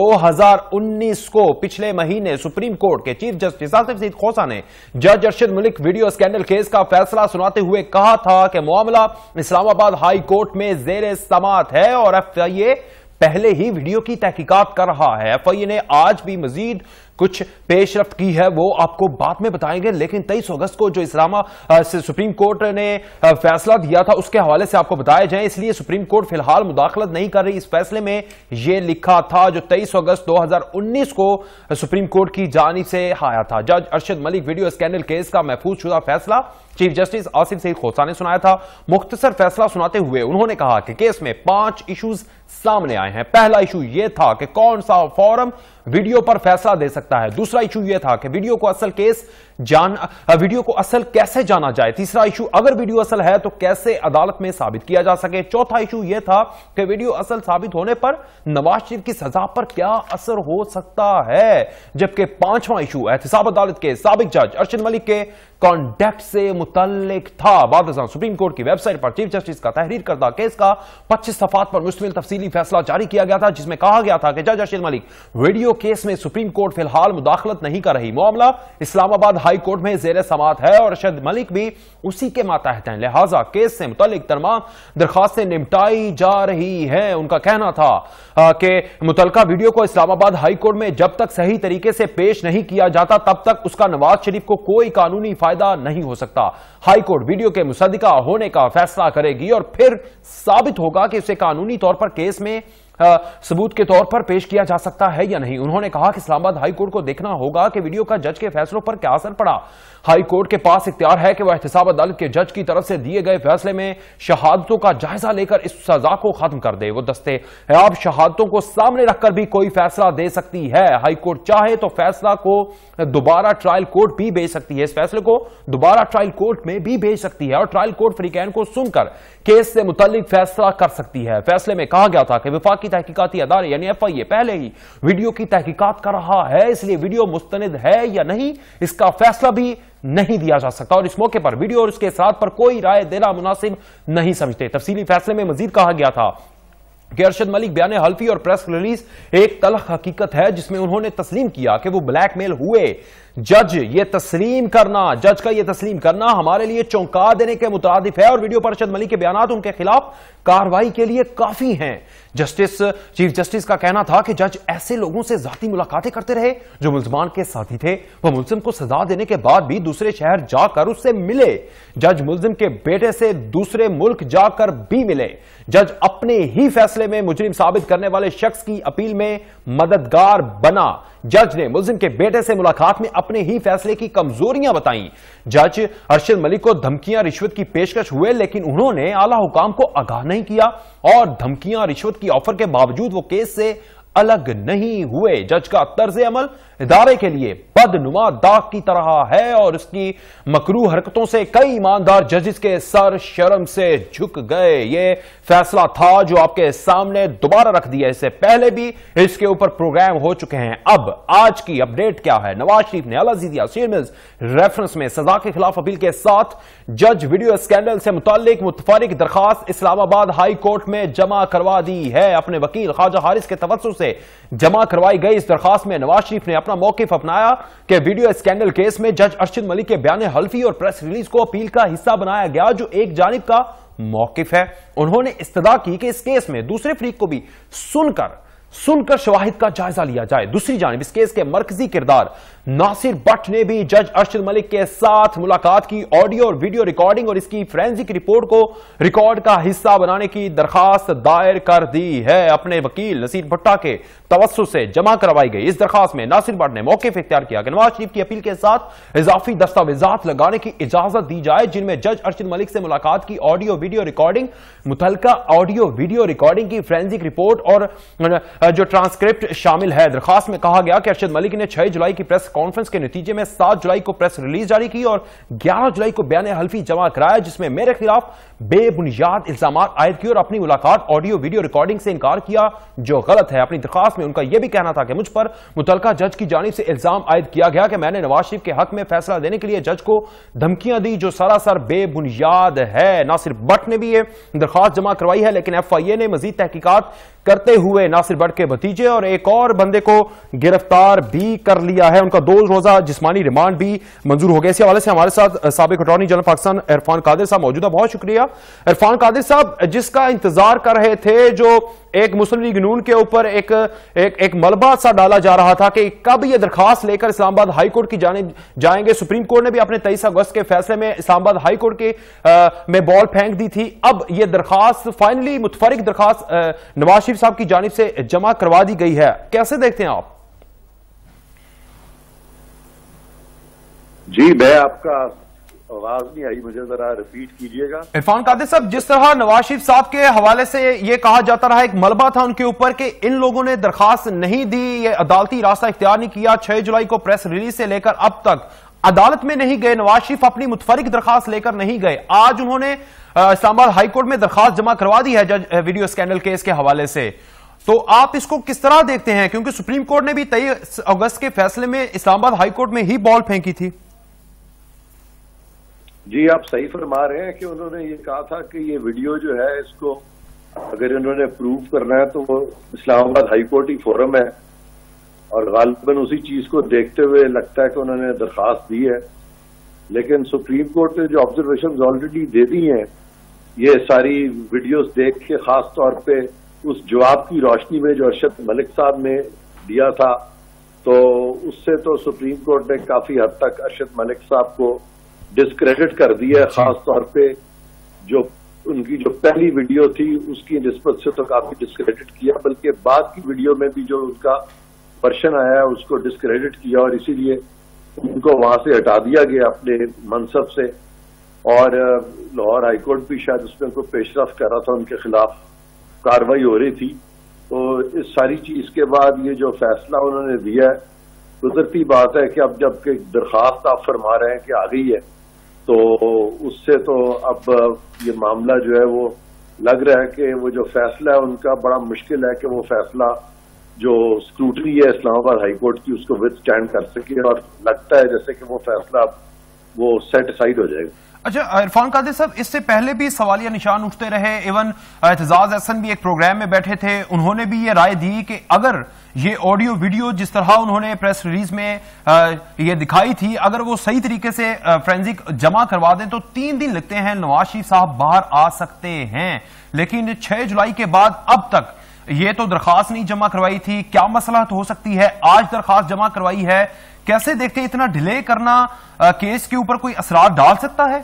Speaker 1: 2019 को पिछले महीने सुप्रीम कोर्ट के चीफ जस्टिस आसिफ सईद खोसा ने जज Arshad Malik video scandal case का फैसला सुनाते हुए कहा था कि मामला इस्लामाबाद हाई कोर्ट में जेर समाअत है और एफआईए पहले ही वीडियो की तहकीकात कर रहा है। एफआईए ने आज भी मजीद कुछ पेशरफ्त की है, वो आपको बाद में बताएंगे। लेकिन 23 अगस्त को जो से सुप्रीम कोर्ट ने फैसला दिया था, उसके हवाले से आपको बताया जाए, इसलिए सुप्रीम कोर्ट फिलहाल मुदाखलत नहीं कर रही। इस फैसले में यह लिखा था जो 23 अगस्त 2019 को सुप्रीम कोर्ट की जानिब से आया था। जज Arshad Malik video scandal case का महफूज शुदा फैसला चीफ जस्टिस आसिफ सईद खोसा ने सुनाया था। मुख्तसर फैसला सुनाते हुए उन्होंने कहा कि केस में 5 इश्यूज सामने आए हैं। पहला इशू यह था कि कौन सा फोरम वीडियो पर फैसला दे सकता है। दूसरा इशू यह था कि वीडियो को असल कैसे जाना जाए। तीसरा इशू अगर वीडियो असल है तो कैसे अदालत में साबित किया जा सके। चौथा इशू यह था कि वीडियो असल साबित होने पर नवाज शरीफ की सजा पर क्या असर हो सकता है। जबकि 5वां इशू एहतसाब अदालत के साबिक जज अरशद मलिक के कॉन्डक्ट से मुतल्लिक था। बाद सुप्रीम कोर्ट की वेबसाइट पर चीफ जस्टिस का तहरीर करदा केस का 25 सफात पर मुश्तमिल तफसीली फैसला जारी किया गया था, जिसमें कहा गया था कि जज अरशद मलिक वीडियो केस में सुप्रीम कोर्ट फिलहाल मुदाखलत नहीं कर रही। मामला इस्लामाबाद हाई कोर्ट में जेर समाअत है और अरशद मलिक भी उसी के मातहत हैं, लिहाजा केस से मुतल्लिक तमाम दरखास्तें निपटाई जा रही हैं। उनका कहना था कि मुतल्लिका वीडियो को इस्लामाबाद हाई कोर्ट में जब तक सही तरीके से पेश नहीं किया जाता तब तक उसका नवाज शरीफ को कोई कानूनी फायदा नहीं हो सकता। हाई कोर्ट वीडियो के मुसद्दिका होने का फैसला करेगी और फिर साबित होगा कि उसे कानूनी तौर पर केस में सबूत के तौर पर पेश किया जा सकता है या नहीं। उन्होंने कहा कि इस्लामाबाद हाई कोर्ट को देखना होगा कि वीडियो का जज के फैसलों पर क्या असर पड़ा। हाई कोर्ट के पास इख्तियार है कि वह एहतसाब अदालत के जज की तरफ से दिए गए फैसले में शहादतों का जायजा लेकर इस सजा को खत्म कर दे। वो दस्तेयाब शहादतों को सामने रखकर भी कोई फैसला दे सकती है। हाई कोर्ट चाहे तो फैसला को दोबारा ट्रायल कोर्ट भी भेज सकती है, इस फैसले को दोबारा ट्रायल कोर्ट में भी भेज सकती है और ट्रायल कोर्ट फरीकैन को सुनकर केस से मुतल्लिक फैसला कर सकती है। फैसले में कहा गया था कि विफाकी तहकीकाती अदारे यानी एफआईए पहले ही वीडियो की तहकीकात कर रहा है, इसलिए वीडियो मुस्तनिद है या नहीं इसका फैसला भी नहीं दिया जा सकता और इस मौके पर वीडियो और उसके असरात पर कोई राय देना मुनासिब नहीं समझते। तफसीली फैसले में मजीद कहा गया था कि अरशद मलिक बयान हल्फी और प्रेस रिलीज एक तल्ख हकीकत है जिसमें उन्होंने तस्लीम किया कि वो ब्लैकमेल हुए। जज का ये तस्लीम करना हमारे लिए चौंका देने के मुतादिफ है और वीडियो पर अरशद मलिक के बयानात उनके खिलाफ कार्रवाई के लिए काफी हैं। चीफ जस्टिस का कहना था कि जज ऐसे लोगों से जाती मुलाकातें करते रहे जो मुल्जमान के साथी थे। वह मुल्जिम को सजा देने के बाद भी दूसरे शहर जाकर उससे मिले। जज मुल्जिम के बेटे से दूसरे मुल्क जाकर भी मिले। जज अपने ही फैसले में मुजरिम साबित करने वाले शख्स की अपील में मददगार बना। जज ने मुल्जिम के बेटे से मुलाकात में अपने ही फैसले की कमजोरियां बताई। जज अरशद मलिक को धमकियां रिश्वत की पेशकश हुए लेकिन उन्होंने आला हुकाम को आगाह नहीं किया और धमकियां रिश्वत की ऑफर के बावजूद वो केस से अलग नहीं हुए। जज का तर्ज अमल इदारे के लिए बदनुमा दाग की तरह है और उसकी मकरूह हरकतों से कई ईमानदार जजेस के सर शर्म से झुक गए। ये फैसला था जो आपके सामने दोबारा रख दिया। इससे पहले भी इसके ऊपर प्रोग्राम हो चुके हैं। अब आज की अपडेट क्या है? नवाज शरीफ ने अल-अज़ीज़िया सीमेंस रेफरेंस में सजा के खिलाफ अपील के साथ जज वीडियो स्कैंडल से मुताल्लिक मुतफरिक दरखास्त इस्लामाबाद हाई कोर्ट में जमा करवा दी है। अपने वकील ख्वाजा हारिस के तवज्जुह से जमा करवाई गई इस दरखास्त में नवाज शरीफ ने अपना मौकिफ अपनाया कि वीडियो स्कैंडल केस में जज अरशद मलिक के बयान हल्फी और प्रेस रिलीज को अपील का हिस्सा बनाया गया जो एक जानिब का मौकिफ है। उन्होंने इस्तदा की कि इस केस में दूसरे फरीक को भी सुनकर शवाहिद का जायजा लिया जाए। दूसरी जानिब इस केस के मरकजी किरदार नासिर भट्ट ने भी जज अरशद मलिक के साथ मुलाकात की ऑडियो और वीडियो रिकॉर्डिंग और इसकी फोरेंसिक रिपोर्ट को रिकॉर्ड का हिस्सा बनाने की दरखास्त दायर कर दी है। अपने वकील नसीर भट्टा के तवज्जुह से जमा करवाई गई इस दरखास्त में नासिर भट्ट ने मौकिफ इख्तियार किया कि नवाज शरीफ की अपील के साथ इजाफी दस्तावेजात लगाने की इजाजत दी जाए जिनमें जज अरशद मलिक से मुलाकात की ऑडियो वीडियो रिकॉर्डिंग, मुतल्लिका ऑडियो वीडियो रिकॉर्डिंग की फोरेंसिक रिपोर्ट और जो ट्रांसक्रिप्ट शामिल है। दरखास्त में कहा गया कि अरशद मलिक ने 6 जुलाई की प्रेस कॉन्फ्रेंस के नतीजे में 7 जुलाई को प्रेस रिलीज जारी की और 11 जुलाई को बयान हल्फी जमा कराया जिसमें मेरे खिलाफ बेबुनियाद इल्जाम आयद किए और अपनी मुलाकात ऑडियो वीडियो रिकॉर्डिंग से इनकार किया जो गलत है। अपनी दरखास्त में उनका यह भी कहना था कि मुझ पर मुतल्लिका जज की जानिब से इल्जाम आयद किया गया कि मैंने नवाज शरीफ के हक में फैसला देने के लिए जज को धमकियां दी जो सरासर बेबुनियाद है। नासिर भट्ट ने भी यह दरखास्त जमा करवाई है लेकिन FIA ने मजीद तहकीकात करते हुए नासिर भट्ट के भतीजे और एक और बंदे को गिरफ्तार भी कर लिया है। उनका 2 रोजा जिस्मानी रिमांड भी मंजूर हो गया। इसी हवाले से हमारे साथ साबिक अटॉर्नी जनरल पाकिस्तान इरफान कादिर साहब मौजूद है। बहुत शुक्रिया इरफान कादिर साहब, जिसका इंतजार कर रहे थे, जो एक मुस्लिम लीग नून के ऊपर एक मलबा सा डाला जा रहा था कि कब यह दरखास्त लेकर इस्लामाबाद हाई कोर्ट की जानिब जाएंगे। सुप्रीम कोर्ट ने भी अपने 23 अगस्त के फैसले में इस्लामाबाद हाई कोर्ट के में बॉल फेंक दी थी। अब यह दरखास्त फाइनली मुतफरिक दरखास्त नवाज शरीफ साहब की जानिब से जमा करवा दी गई है। कैसे देखते हैं आप?
Speaker 3: जी, मैं आपका आवाज नहीं आई, मुझे जरा रिपीट कीजिएगा।
Speaker 1: इरफान कादिर साहब, जिस तरह नवाज शरीफ साहब के हवाले से यह कहा जाता रहा, एक मलबा था उनके ऊपर कि इन लोगों ने दरखास्त नहीं दी, ये अदालती रास्ता इख्तियार नहीं किया। 6 जुलाई को प्रेस रिलीज से लेकर अब तक अदालत में नहीं गए, नवाज शरीफ अपनी मुतफरिक दरखास्त लेकर नहीं गए। आज उन्होंने इस्लामाबाद हाई कोर्ट में दरखास्त जमा करवा दी है जज वीडियो स्कैंडल केस के हवाले से। तो आप इसको किस तरह देखते हैं, क्योंकि सुप्रीम कोर्ट ने भी 23 अगस्त के फैसले में इस्लामाबाद हाई कोर्ट में ही बॉल फेंकी थी।
Speaker 3: जी, आप सही फरमा रहे हैं कि उन्होंने ये कहा था कि ये वीडियो जो है इसको अगर इन्होंने प्रूव करना है तो वो इस्लामाबाद हाई कोर्ट ही फोरम है और गालिबन उसी चीज को देखते हुए लगता है कि उन्होंने दरखास्त दी है। लेकिन सुप्रीम कोर्ट ने जो ऑब्जर्वेशन ऑलरेडी दे दी हैं, ये सारी वीडियोस देख के खास तौर पे उस जवाब की रोशनी में जो अरशद मलिक साहब ने दिया था, तो उससे तो सुप्रीम कोर्ट ने काफी हद तक अरशद मलिक साहब को डिस्क्रेडिट कर दिया है। खास तौर पे जो उनकी जो पहली वीडियो थी उसकी निस्बत से तो काफी डिस्क्रेडिट किया, बल्कि बाद की वीडियो में भी जो उनका वर्शन आया है उसको डिस्क्रेडिट किया और इसीलिए उनको वहां से हटा दिया गया अपने मनसब से। और लाहौर हाईकोर्ट भी शायद उसमें उनको पेशरफ कर रहा था, उनके खिलाफ कार्रवाई हो रही थी। तो इस सारी चीज के बाद ये जो फैसला उन्होंने दिया है, कुदरती बात है कि अब जब दरखास्त आप फरमा रहे हैं कि आ गई है, तो उससे तो अब ये मामला जो है वो लग रहा है कि वो जो फैसला है उनका बड़ा मुश्किल है कि वो फैसला जो स्क्रूटनी है इस्लामाबाद हाई कोर्ट की उसको विद स्टैंड कर सके। और लगता है जैसे कि वो फैसला वो सेट असाइड हो जाएगा।
Speaker 1: अच्छा इरफान कादिर साहब, इससे पहले भी सवालिया निशान उठते रहे। इवन एतजाज अहसन भी एक प्रोग्राम में बैठे थे, उन्होंने भी ये राय दी कि अगर ये ऑडियो वीडियो जिस तरह उन्होंने प्रेस रिलीज में ये दिखाई थी, अगर वो सही तरीके से फोरेंसिक जमा करवा दें तो 3 दिन लगते हैं नवाज शरीफ साहब बाहर आ सकते हैं। लेकिन 6 जुलाई के बाद अब तक ये तो दरखास्त नहीं जमा करवाई थी, क्या मसला तो हो सकती है, आज दरखास्त जमा करवाई है, कैसे देखते इतना डिले करना केस के ऊपर कोई असरार डाल सकता है?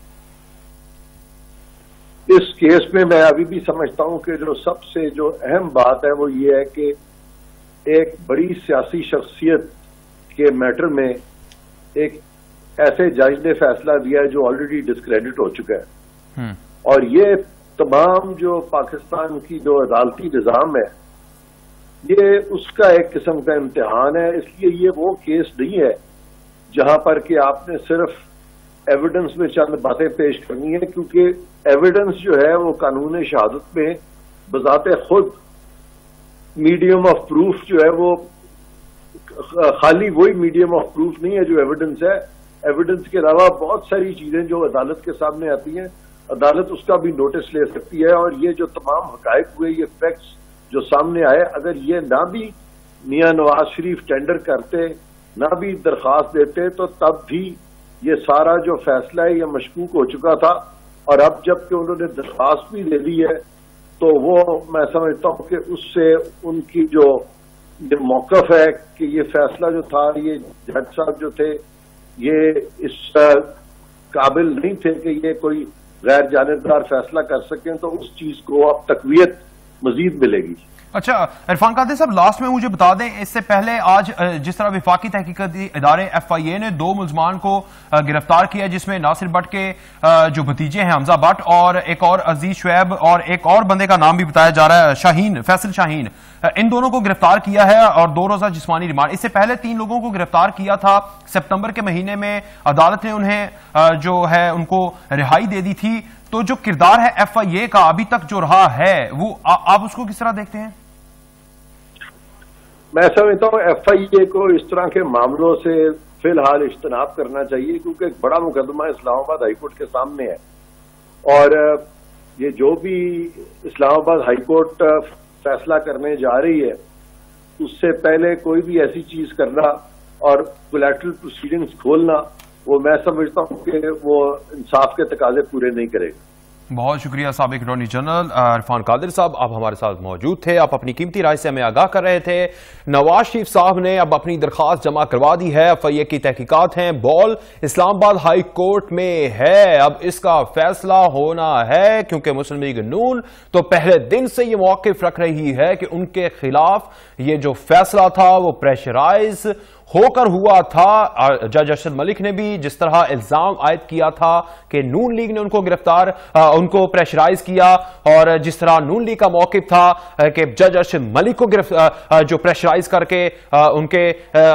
Speaker 3: इस केस में मैं अभी भी समझता हूं कि जो सबसे जो अहम बात है वो ये है कि एक बड़ी सियासी शख्सियत के मैटर में एक ऐसे जज ने फैसला दिया है जो ऑलरेडी डिस्क्रेडिट हो चुका है। और ये तमाम जो पाकिस्तान की जो अदालती निजाम है ये उसका एक किस्म का इम्तिहान है। इसलिए ये वो केस नहीं है जहां पर कि आपने सिर्फ एविडेंस में चंद बातें पेश करनी है, क्योंकि एविडेंस जो है वो कानून शहादत में बजाते खुद मीडियम ऑफ प्रूफ जो है वो खाली वही मीडियम ऑफ प्रूफ नहीं है जो एविडेंस है। एविडेंस के अलावा बहुत सारी चीजें जो अदालत के सामने आती हैं, अदालत उसका भी नोटिस ले सकती है। और ये जो तमाम हकायक हुए, ये फैक्ट्स जो सामने आए, अगर ये ना भी मियां नवाज शरीफ टेंडर करते, ना भी दरखास्त देते, तो तब भी ये सारा जो फैसला है ये मशकूक हो चुका था। और अब जबकि उन्होंने दरखास्त भी दे दी है तो वो मैं समझता हूं कि उससे उनकी जो मौकफ है कि ये फैसला जो था, ये जज साहब जो थे ये इस काबिल नहीं थे कि ये कोई गैर जानिबदार फैसला कर सकें, तो उस चीज को अब तकवीयत मजीद मिलेगी।
Speaker 1: अच्छा इरफान कादिर साहब, लास्ट में मुझे बता दें, इससे पहले आज जिस तरह विफाकी तहकीकाती इदारे FIA ने 2 मुलजमान को गिरफ्तार किया, जिसमें नासिर भट्ट के जो भतीजे हैं हमजा भट्ट और एक और अजीज शुएब और एक और बंदे का नाम भी बताया जा रहा है शाहीन, फैसल शाहीन, इन दोनों को गिरफ्तार किया है और 2 रोजा जिस्मानी रिमांड। इससे पहले 3 लोगों को गिरफ्तार किया था सितंबर के महीने में, अदालत ने उन्हें जो है उनको रिहाई दे दी थी। तो जो किरदार है FIA का अभी तक जो रहा है वो आप उसको किस तरह देखते हैं?
Speaker 3: मैं समझता हूँ FIA को इस तरह के मामलों से फिलहाल इज्तनाब करना चाहिए, क्योंकि एक बड़ा मुकदमा इस्लामाबाद हाईकोर्ट के सामने है। और ये जो भी इस्लामाबाद हाईकोर्ट फैसला करने जा रही है, उससे पहले कोई भी ऐसी चीज करना और कोलैटरल प्रोसीडिंग्स खोलना, वो मैं समझता हूँ कि वो इंसाफ के तकाजे पूरे नहीं करेगा।
Speaker 1: बहुत शुक्रिया साबिक अटॉर्नी जनरल इरफान कादिर साहब, आप हमारे साथ मौजूद थे, आप अपनी कीमती राय से हमें आगाह कर रहे थे। नवाज शरीफ साहब ने अब अपनी दरखास्त जमा करवा दी है, FIA की तहकीकात हैं, बॉल इस्लामाबाद हाई कोर्ट में है, अब इसका फैसला होना है, क्योंकि मुस्लिम लीग नून तो पहले दिन से ये मौक़िफ़ रख रही है कि उनके खिलाफ ये जो फैसला था वो प्रेशराइज होकर हुआ था। जज अरशद मलिक ने भी जिस तरह इल्जाम आयद किया था कि नून लीग ने उनको उनको प्रेशराइज किया, और जिस तरह नून लीग का मौक़िफ़ था कि जज अरशद मलिक को जो प्रेशराइज करके उनके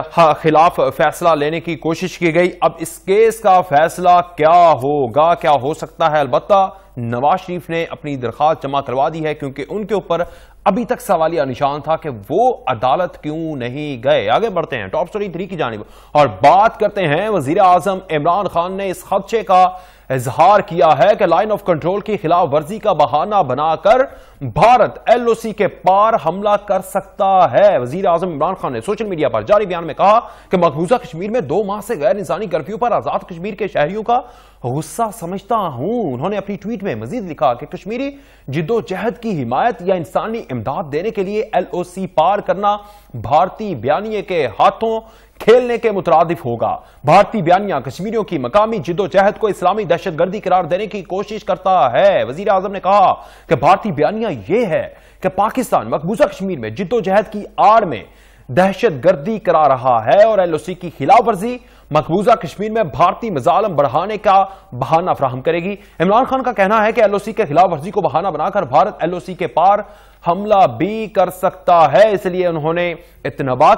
Speaker 1: खिलाफ फैसला लेने की कोशिश की गई। अब इस केस का फैसला क्या होगा, क्या हो सकता है? अलबत्ता नवाज शरीफ ने अपनी दरखास्त जमा करवा दी है, क्योंकि उनके ऊपर अभी तक सवालिया निशान था कि वो अदालत क्यों नहीं गए। आगे बढ़ते हैं टॉप स्टोरी 3 की जानिब और बात करते हैं वजीर आजम इमरान खान ने इस खदशे का इजहार किया है कि लाइन ऑफ कंट्रोल की खिलाफ वर्जी का बहाना बनाकर भारत LOC के पार हमला कर सकता है। वजीर आजम इमरान खान ने सोशल मीडिया पर जारी बयान में कहा कि मकबूजा कश्मीर में 2 माह से गैर इंसानी कर्फ्यू पर आजाद कश्मीर के शहरियों का गुस्सा समझता हूं। उन्होंने अपनी ट्वीट में मजीद लिखा कि कश्मीरी जिद्दोजहद की हिमायत या इंसानी इमदाद देने के लिए LOC पार करना भारतीय बयानिए के हाथों खेलने के मुतरादिफ होगा। भारतीय बयानिया कश्मीरियों की मकामी जिद्दोजहद को इस्लामी दहशतगर्दी करार देने की कोशिश करता है। वजीर आजम ने कहा कि भारतीय बयानिया यह है कि पाकिस्तान मकबूजा कश्मीर में जिद्दोजहद की आड़ में दहशतगर्दी करा रहा है और LOC की खिलाफ वर्जी मकबूजा कश्मीर में भारतीय मजालम बढ़ाने का बहाना फराहम करेगी। इमरान खान का कहना है कि LOC के खिलाफ वर्जी को बहाना बनाकर भारत LOC के पार हमला भी कर सकता है। इसलिए उन्होंने इंतबा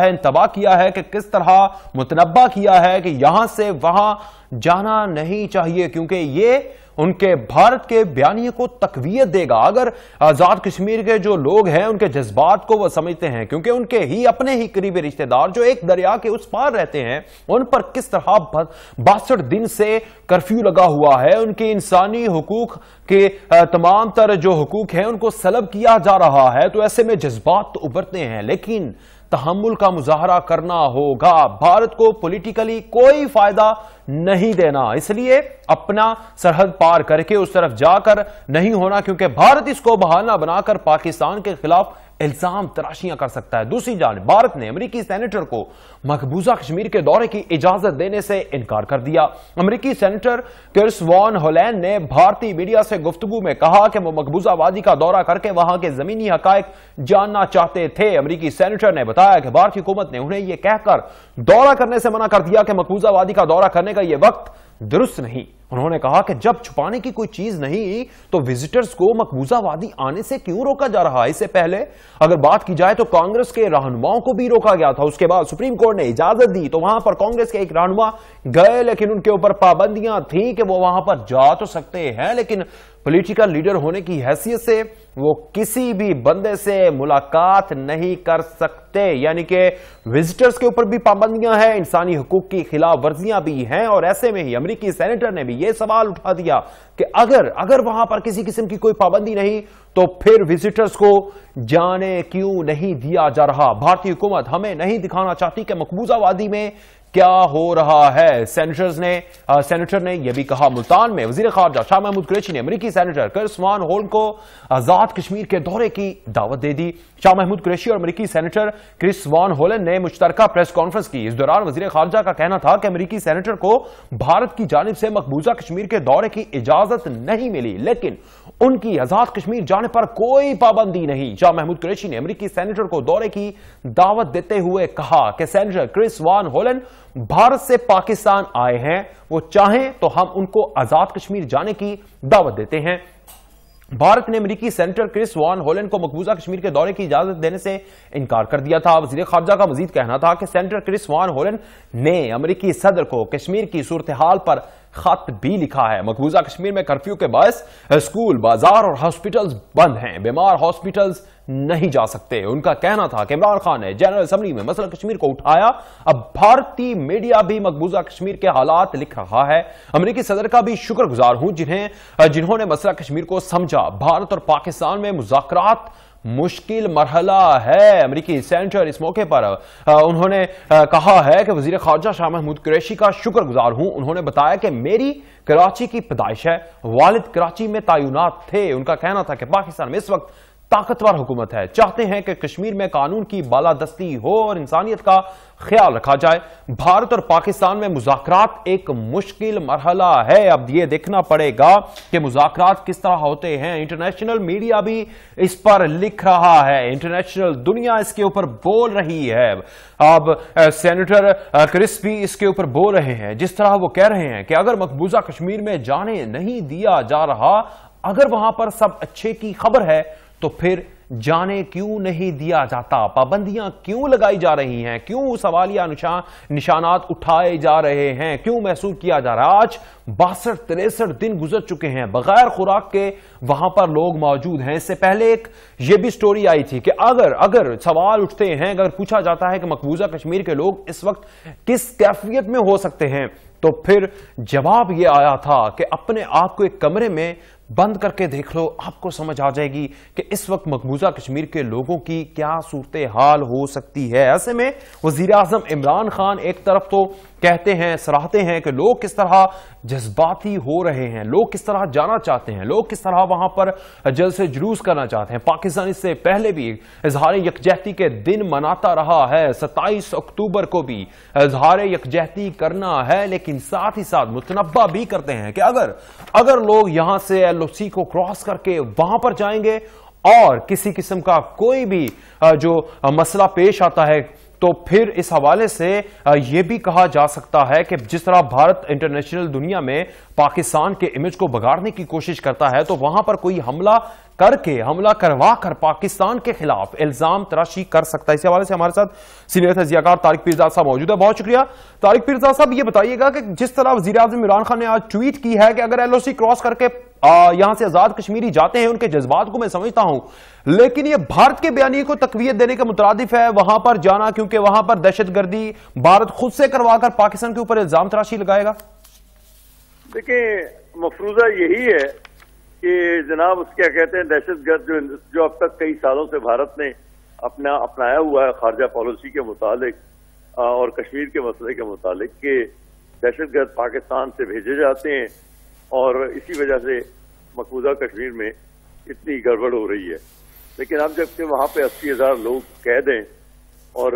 Speaker 1: किया है कि किस तरह मुतनब्बा किया है कि यहां से वहां जाना नहीं चाहिए, क्योंकि ये उनके भारत के बयानिए को तकवीयत देगा। अगर आजाद कश्मीर के जो लोग हैं उनके जज्बात को वो समझते हैं, क्योंकि उनके ही अपने ही करीबी रिश्तेदार जो एक दरिया के उस पार रहते हैं, उन पर किस तरह 62 दिन से कर्फ्यू लगा हुआ है, उनके इंसानी हुकूक के तमाम तर जो हुकूक हैं उनको सलब किया जा रहा है, तो ऐसे में जज्बात तो उभरते हैं, लेकिन तहम्मुल का मुजाहरा करना होगा। भारत को पॉलिटिकली कोई फायदा नहीं देना, इसलिए अपना सरहद पार करके उस तरफ जाकर नहीं होना, क्योंकि भारत इसको बहाना बनाकर पाकिस्तान के खिलाफ इल्जाम तराशियां कर सकता है। दूसरी जानिब भारत ने अमेरिकी सेनेटर को मकबूजा कश्मीर के दौरे की इजाजत देने से इनकार कर दिया। अमेरिकी सेनेटर क्रिस वॉन होलैंड ने भारतीय मीडिया से गुफ्तगू में कहा कि वो मकबूजा वादी का दौरा करके वहां के जमीनी हकायक जानना चाहते थे। अमेरिकी सेनेटर ने बताया कि भारतीय हुकूमत ने उन्हें यह कहकर दौरा करने से मना कर दिया कि मकबूजा वादी का दौरा करने का यह वक्त दुरुस्त नहीं। उन्होंने कहा कि जब छुपाने की कोई चीज नहीं तो विजिटर्स को मकबूजा वादी आने से क्यों रोका जा रहा है। इससे पहले अगर बात की जाए तो कांग्रेस के रहनुमाओं को भी रोका गया था, उसके बाद सुप्रीम कोर्ट ने इजाजत दी तो वहां पर कांग्रेस के एक रहनुमा गए, लेकिन उनके ऊपर पाबंदियां थी कि वो वहां पर जा तो सकते हैं, लेकिन पॉलिटिकल लीडर होने की हैसियत से वो किसी भी बंदे से मुलाकात नहीं कर सकते। यानी कि विजिटर्स के ऊपर भी पाबंदियां हैं, इंसानी हुकूक की खिलाफ वर्जियां भी हैं, और ऐसे में ही अमेरिकी सेनेटर ने भी यह सवाल उठा दिया कि अगर वहां पर किसी किस्म की कोई पाबंदी नहीं तो फिर विजिटर्स को जाने क्यों नहीं दिया जा रहा। भारतीय हुकूमत हमें नहीं दिखाना चाहती कि मकबूजा वादी में क्या हो रहा है। सेनेटर ने यह भी कहा। मुल्तान में वजीर खारजा शाह महमूद कुरैशी ने अमेरिकी सेनेटर क्रिस वान होलन को आजाद कश्मीर के दौरे की दावत दे दी। शाह महमूद कुरैशी और अमेरिकी सेनेटर क्रिस वान होलन ने मुश्तरका प्रेस कॉन्फ्रेंस की। इस दौरान वजीर खारजा का कहना था कि अमेरिकी सेनेटर को भारत की जानिब से मकबूजा कश्मीर के दौरे की इजाजत नहीं मिली, लेकिन उनकी आजाद कश्मीर जाने पर कोई पाबंदी नहीं। शाह महमूद कुरैशी ने अमेरिकी सेनेटर को दौरे की दावत देते हुए कहा कि सेनेटर क्रिस वान होलन भारत से पाकिस्तान आए हैं, वो चाहें तो हम उनको आजाद कश्मीर जाने की दावत देते हैं। भारत ने अमेरिकी सेनेटर क्रिस वान होलन को मकबूजा कश्मीर के दौरे की इजाजत देने से इनकार कर दिया था। वजीर खारजा का मजीद कहना था कि सेनेटर क्रिस वान होलन ने अमेरिकी सदर को कश्मीर की सूरत हाल पर खत भी लिखा है। मकबूजा कश्मीर में कर्फ्यू के बायस स्कूल, बाजार और हॉस्पिटल्स बंद हैं, बीमार हॉस्पिटल्स नहीं जा सकते। उनका कहना था कि इमरान खान ने जनरल असेंबली में मसला कश्मीर को उठाया, अब भारतीय मीडिया भी मकबूजा कश्मीर के हालात लिख रहा है। अमेरिकी सदर का भी शुक्रगुजार हूं जिन्होंने मसला कश्मीर को समझा। भारत और पाकिस्तान में मुज़ाकरात मुश्किल मरहला है। अमेरिकी सेनेटर इस मौके पर उन्होंने कहा है कि वजीर खारजा शाह महमूद कुरैशी का शुक्रगुजार हूं। उन्होंने बताया कि मेरी कराची की पैदाइश है, वालिद कराची में तैनात थे। उनका कहना था कि पाकिस्तान में इस वक्त ताकतवर हुकूमत है, चाहते हैं कि कश्मीर में कानून की बालादस्ती हो और इंसानियत का ख्याल रखा जाए। भारत और पाकिस्तान में मुज़ाकरात एक मुश्किल मरहला है, अब यह देखना पड़ेगा कि मुज़ाकरात किस तरह होते हैं। इंटरनेशनल मीडिया भी इस पर लिख रहा है, इंटरनेशनल दुनिया इसके ऊपर बोल रही है। अब सेनेटर क्रिस भी इसके ऊपर बोल रहे हैं, जिस तरह वो कह रहे हैं कि अगर मकबूजा कश्मीर में जाने नहीं दिया जा रहा, अगर वहां पर सब अच्छे की खबर है तो फिर जाने क्यों नहीं दिया जाता, पाबंदियां क्यों लगाई जा रही हैं, क्यों सवालिया निशानात उठाए जा रहे हैं, क्यों महसूस किया जा रहा है। आज 62-63 दिन गुजर चुके हैं, बगैर खुराक के वहां पर लोग मौजूद हैं। इससे पहले एक ये भी स्टोरी आई थी कि अगर सवाल उठते हैं, अगर पूछा जाता है कि मकबूजा कश्मीर के लोग इस वक्त किस कैफियत में हो सकते हैं, तो फिर जवाब यह आया था कि अपने आप को एक कमरे में बंद करके देख लो, आपको समझ आ जाएगी कि इस वक्त मकबूजा कश्मीर के लोगों की क्या सूरत हाल हो सकती है। ऐसे में वजीर आजम इमरान खान एक तरफ तो कहते हैं, सराहते हैं कि लोग किस तरह जज्बाती हो रहे हैं, लोग किस तरह जाना चाहते हैं, लोग किस तरह वहां पर जल्द से जुलूस करना चाहते हैं। पाकिस्तान इससे पहले भी इजहार यकजहती के दिन मनाता रहा है, 27 अक्टूबर को भी इजहार यकजहती करना है, लेकिन साथ ही साथ मुतनब्बा भी करते हैं कि अगर लोग यहां से एलओसी को क्रॉस करके वहां पर जाएंगे और किसी किस्म का कोई भी जो मसला पेश आता है तो फिर इस हवाले से यह भी कहा जा सकता है कि जिस तरह भारत इंटरनेशनल दुनिया में पाकिस्तान के इमेज को बिगाड़ने की कोशिश करता है, तो वहां पर कोई हमला करवा कर पाकिस्तान के खिलाफ इल्जाम तराशी कर सकता है। इस हवाले से हमारे साथ सीनियर तजियाकार तारिक पीरजादा साहब मौजूद है। बहुत शुक्रिया तारिक पीरजादा साहब। ये बताइएगा कि जिस तरह वजीर आज़म इमरान खान ने आज ट्वीट की है कि अगर LOC क्रॉस करके यहां से आजाद कश्मीरी जाते हैं, उनके जज्बात को मैं समझता हूं, लेकिन यह भारत के बयानी को तकवीयत देने के मुतरादिफ है वहां पर जाना, क्योंकि वहां पर दहशतगर्दी भारत खुद से करवाकर पाकिस्तान के ऊपर इल्जाम तराशी लगाएगा।
Speaker 3: देखिए, मफरूजा यही है कि जनाब क्या कहते हैं, दहशतगर्द जो अब तक कई सालों से भारत ने अपनाया हुआ है खारजा पॉलिसी के मुतालिक और कश्मीर के मसले के मुतालिक, कि दहशतगर्द पाकिस्तान से भेजे जाते हैं और इसी वजह से मकबूजा कश्मीर में इतनी गड़बड़ हो रही है। लेकिन अब जबकि वहां पे 80,000 लोग कैद हैं और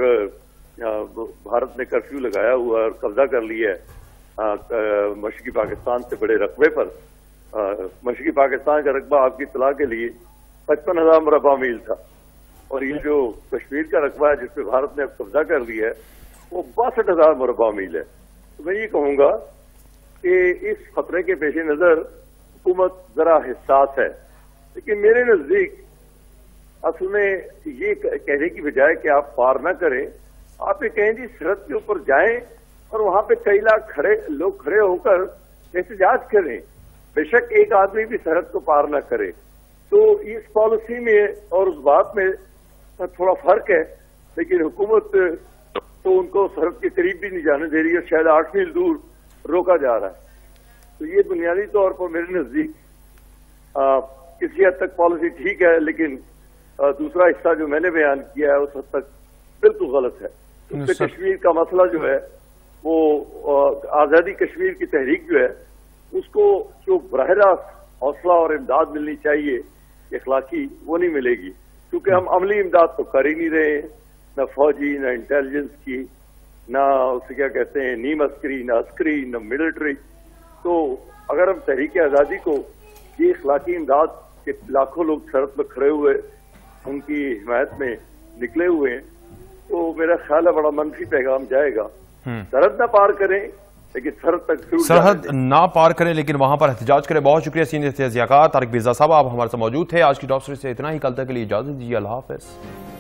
Speaker 3: भारत ने कर्फ्यू लगाया हुआ है और कब्जा कर लिया है मशरकी पाकिस्तान से बड़े रकबे पर। मशरकी पाकिस्तान का रकबा आपकी इत्तला के लिए 55,000 मुरबा मील था, और ये जो कश्मीर का रकबा है जिसपे भारत ने अब कब्जा कर लिया है वो 62,000 मुरबा मील है। तो मैं ये कहूंगा कि इस खतरे के पेश नजर हुकूमत जरा हिस्सास है, लेकिन मेरे नजदीक असल में ये कहने की बजाय कि आप पार ना करें, आप ये कहें जी सरहद के ऊपर जाएं और वहां पे कई लाख लोग खड़े होकर एहतजाज करें। बेशक एक आदमी भी सरहद को पार ना करे। तो इस पॉलिसी में और उस बात में थोड़ा फर्क है, लेकिन हुकूमत तो उनको सरहद के करीब भी नहीं जाने दे रही है, शायद 8 मील दूर रोका जा रहा है। तो ये बुनियादी तौर पर मेरे नजदीक किसी हद तक पॉलिसी ठीक है, लेकिन दूसरा हिस्सा जो मैंने बयान किया है उस हद तक बिल्कुल गलत है। उससे कश्मीर का मसला जो है वो आजादी कश्मीर की तहरीक जो है उसको जो बराह रास्त हौसला और इमदाद मिलनी चाहिए इखलाकी, वो नहीं मिलेगी, क्योंकि हम अमली इमदाद तो कर ही नहीं रहे हैं, न फौजी, न इंटेलिजेंस की, न उसे क्या कहते हैं नीम अस्करी, न अस्करी, न मिलिट्री। तो अगर हम तहरीक आज़ादी को ये इखलाकी इमदाद के लाखों लोग सरहद पर खड़े हुए उनकी हिमायत में निकले हुए हैं, तो मेरा ख्याल है बड़ा मनफी पैगाम जाएगा। सरहद न पार करें, लेकिन सरहद
Speaker 1: ना पार करें, लेकिन वहां पर एहतजाज करें। बहुत शुक्रिया सीनियर तजियाकार तारिक पीरजादा साहब, आप हमारे साथ मौजूद थे। आज की टॉप स्टोरी से इतना ही, कल तक के लिए इजाजत दीजिए। अल्लाह हाफिज।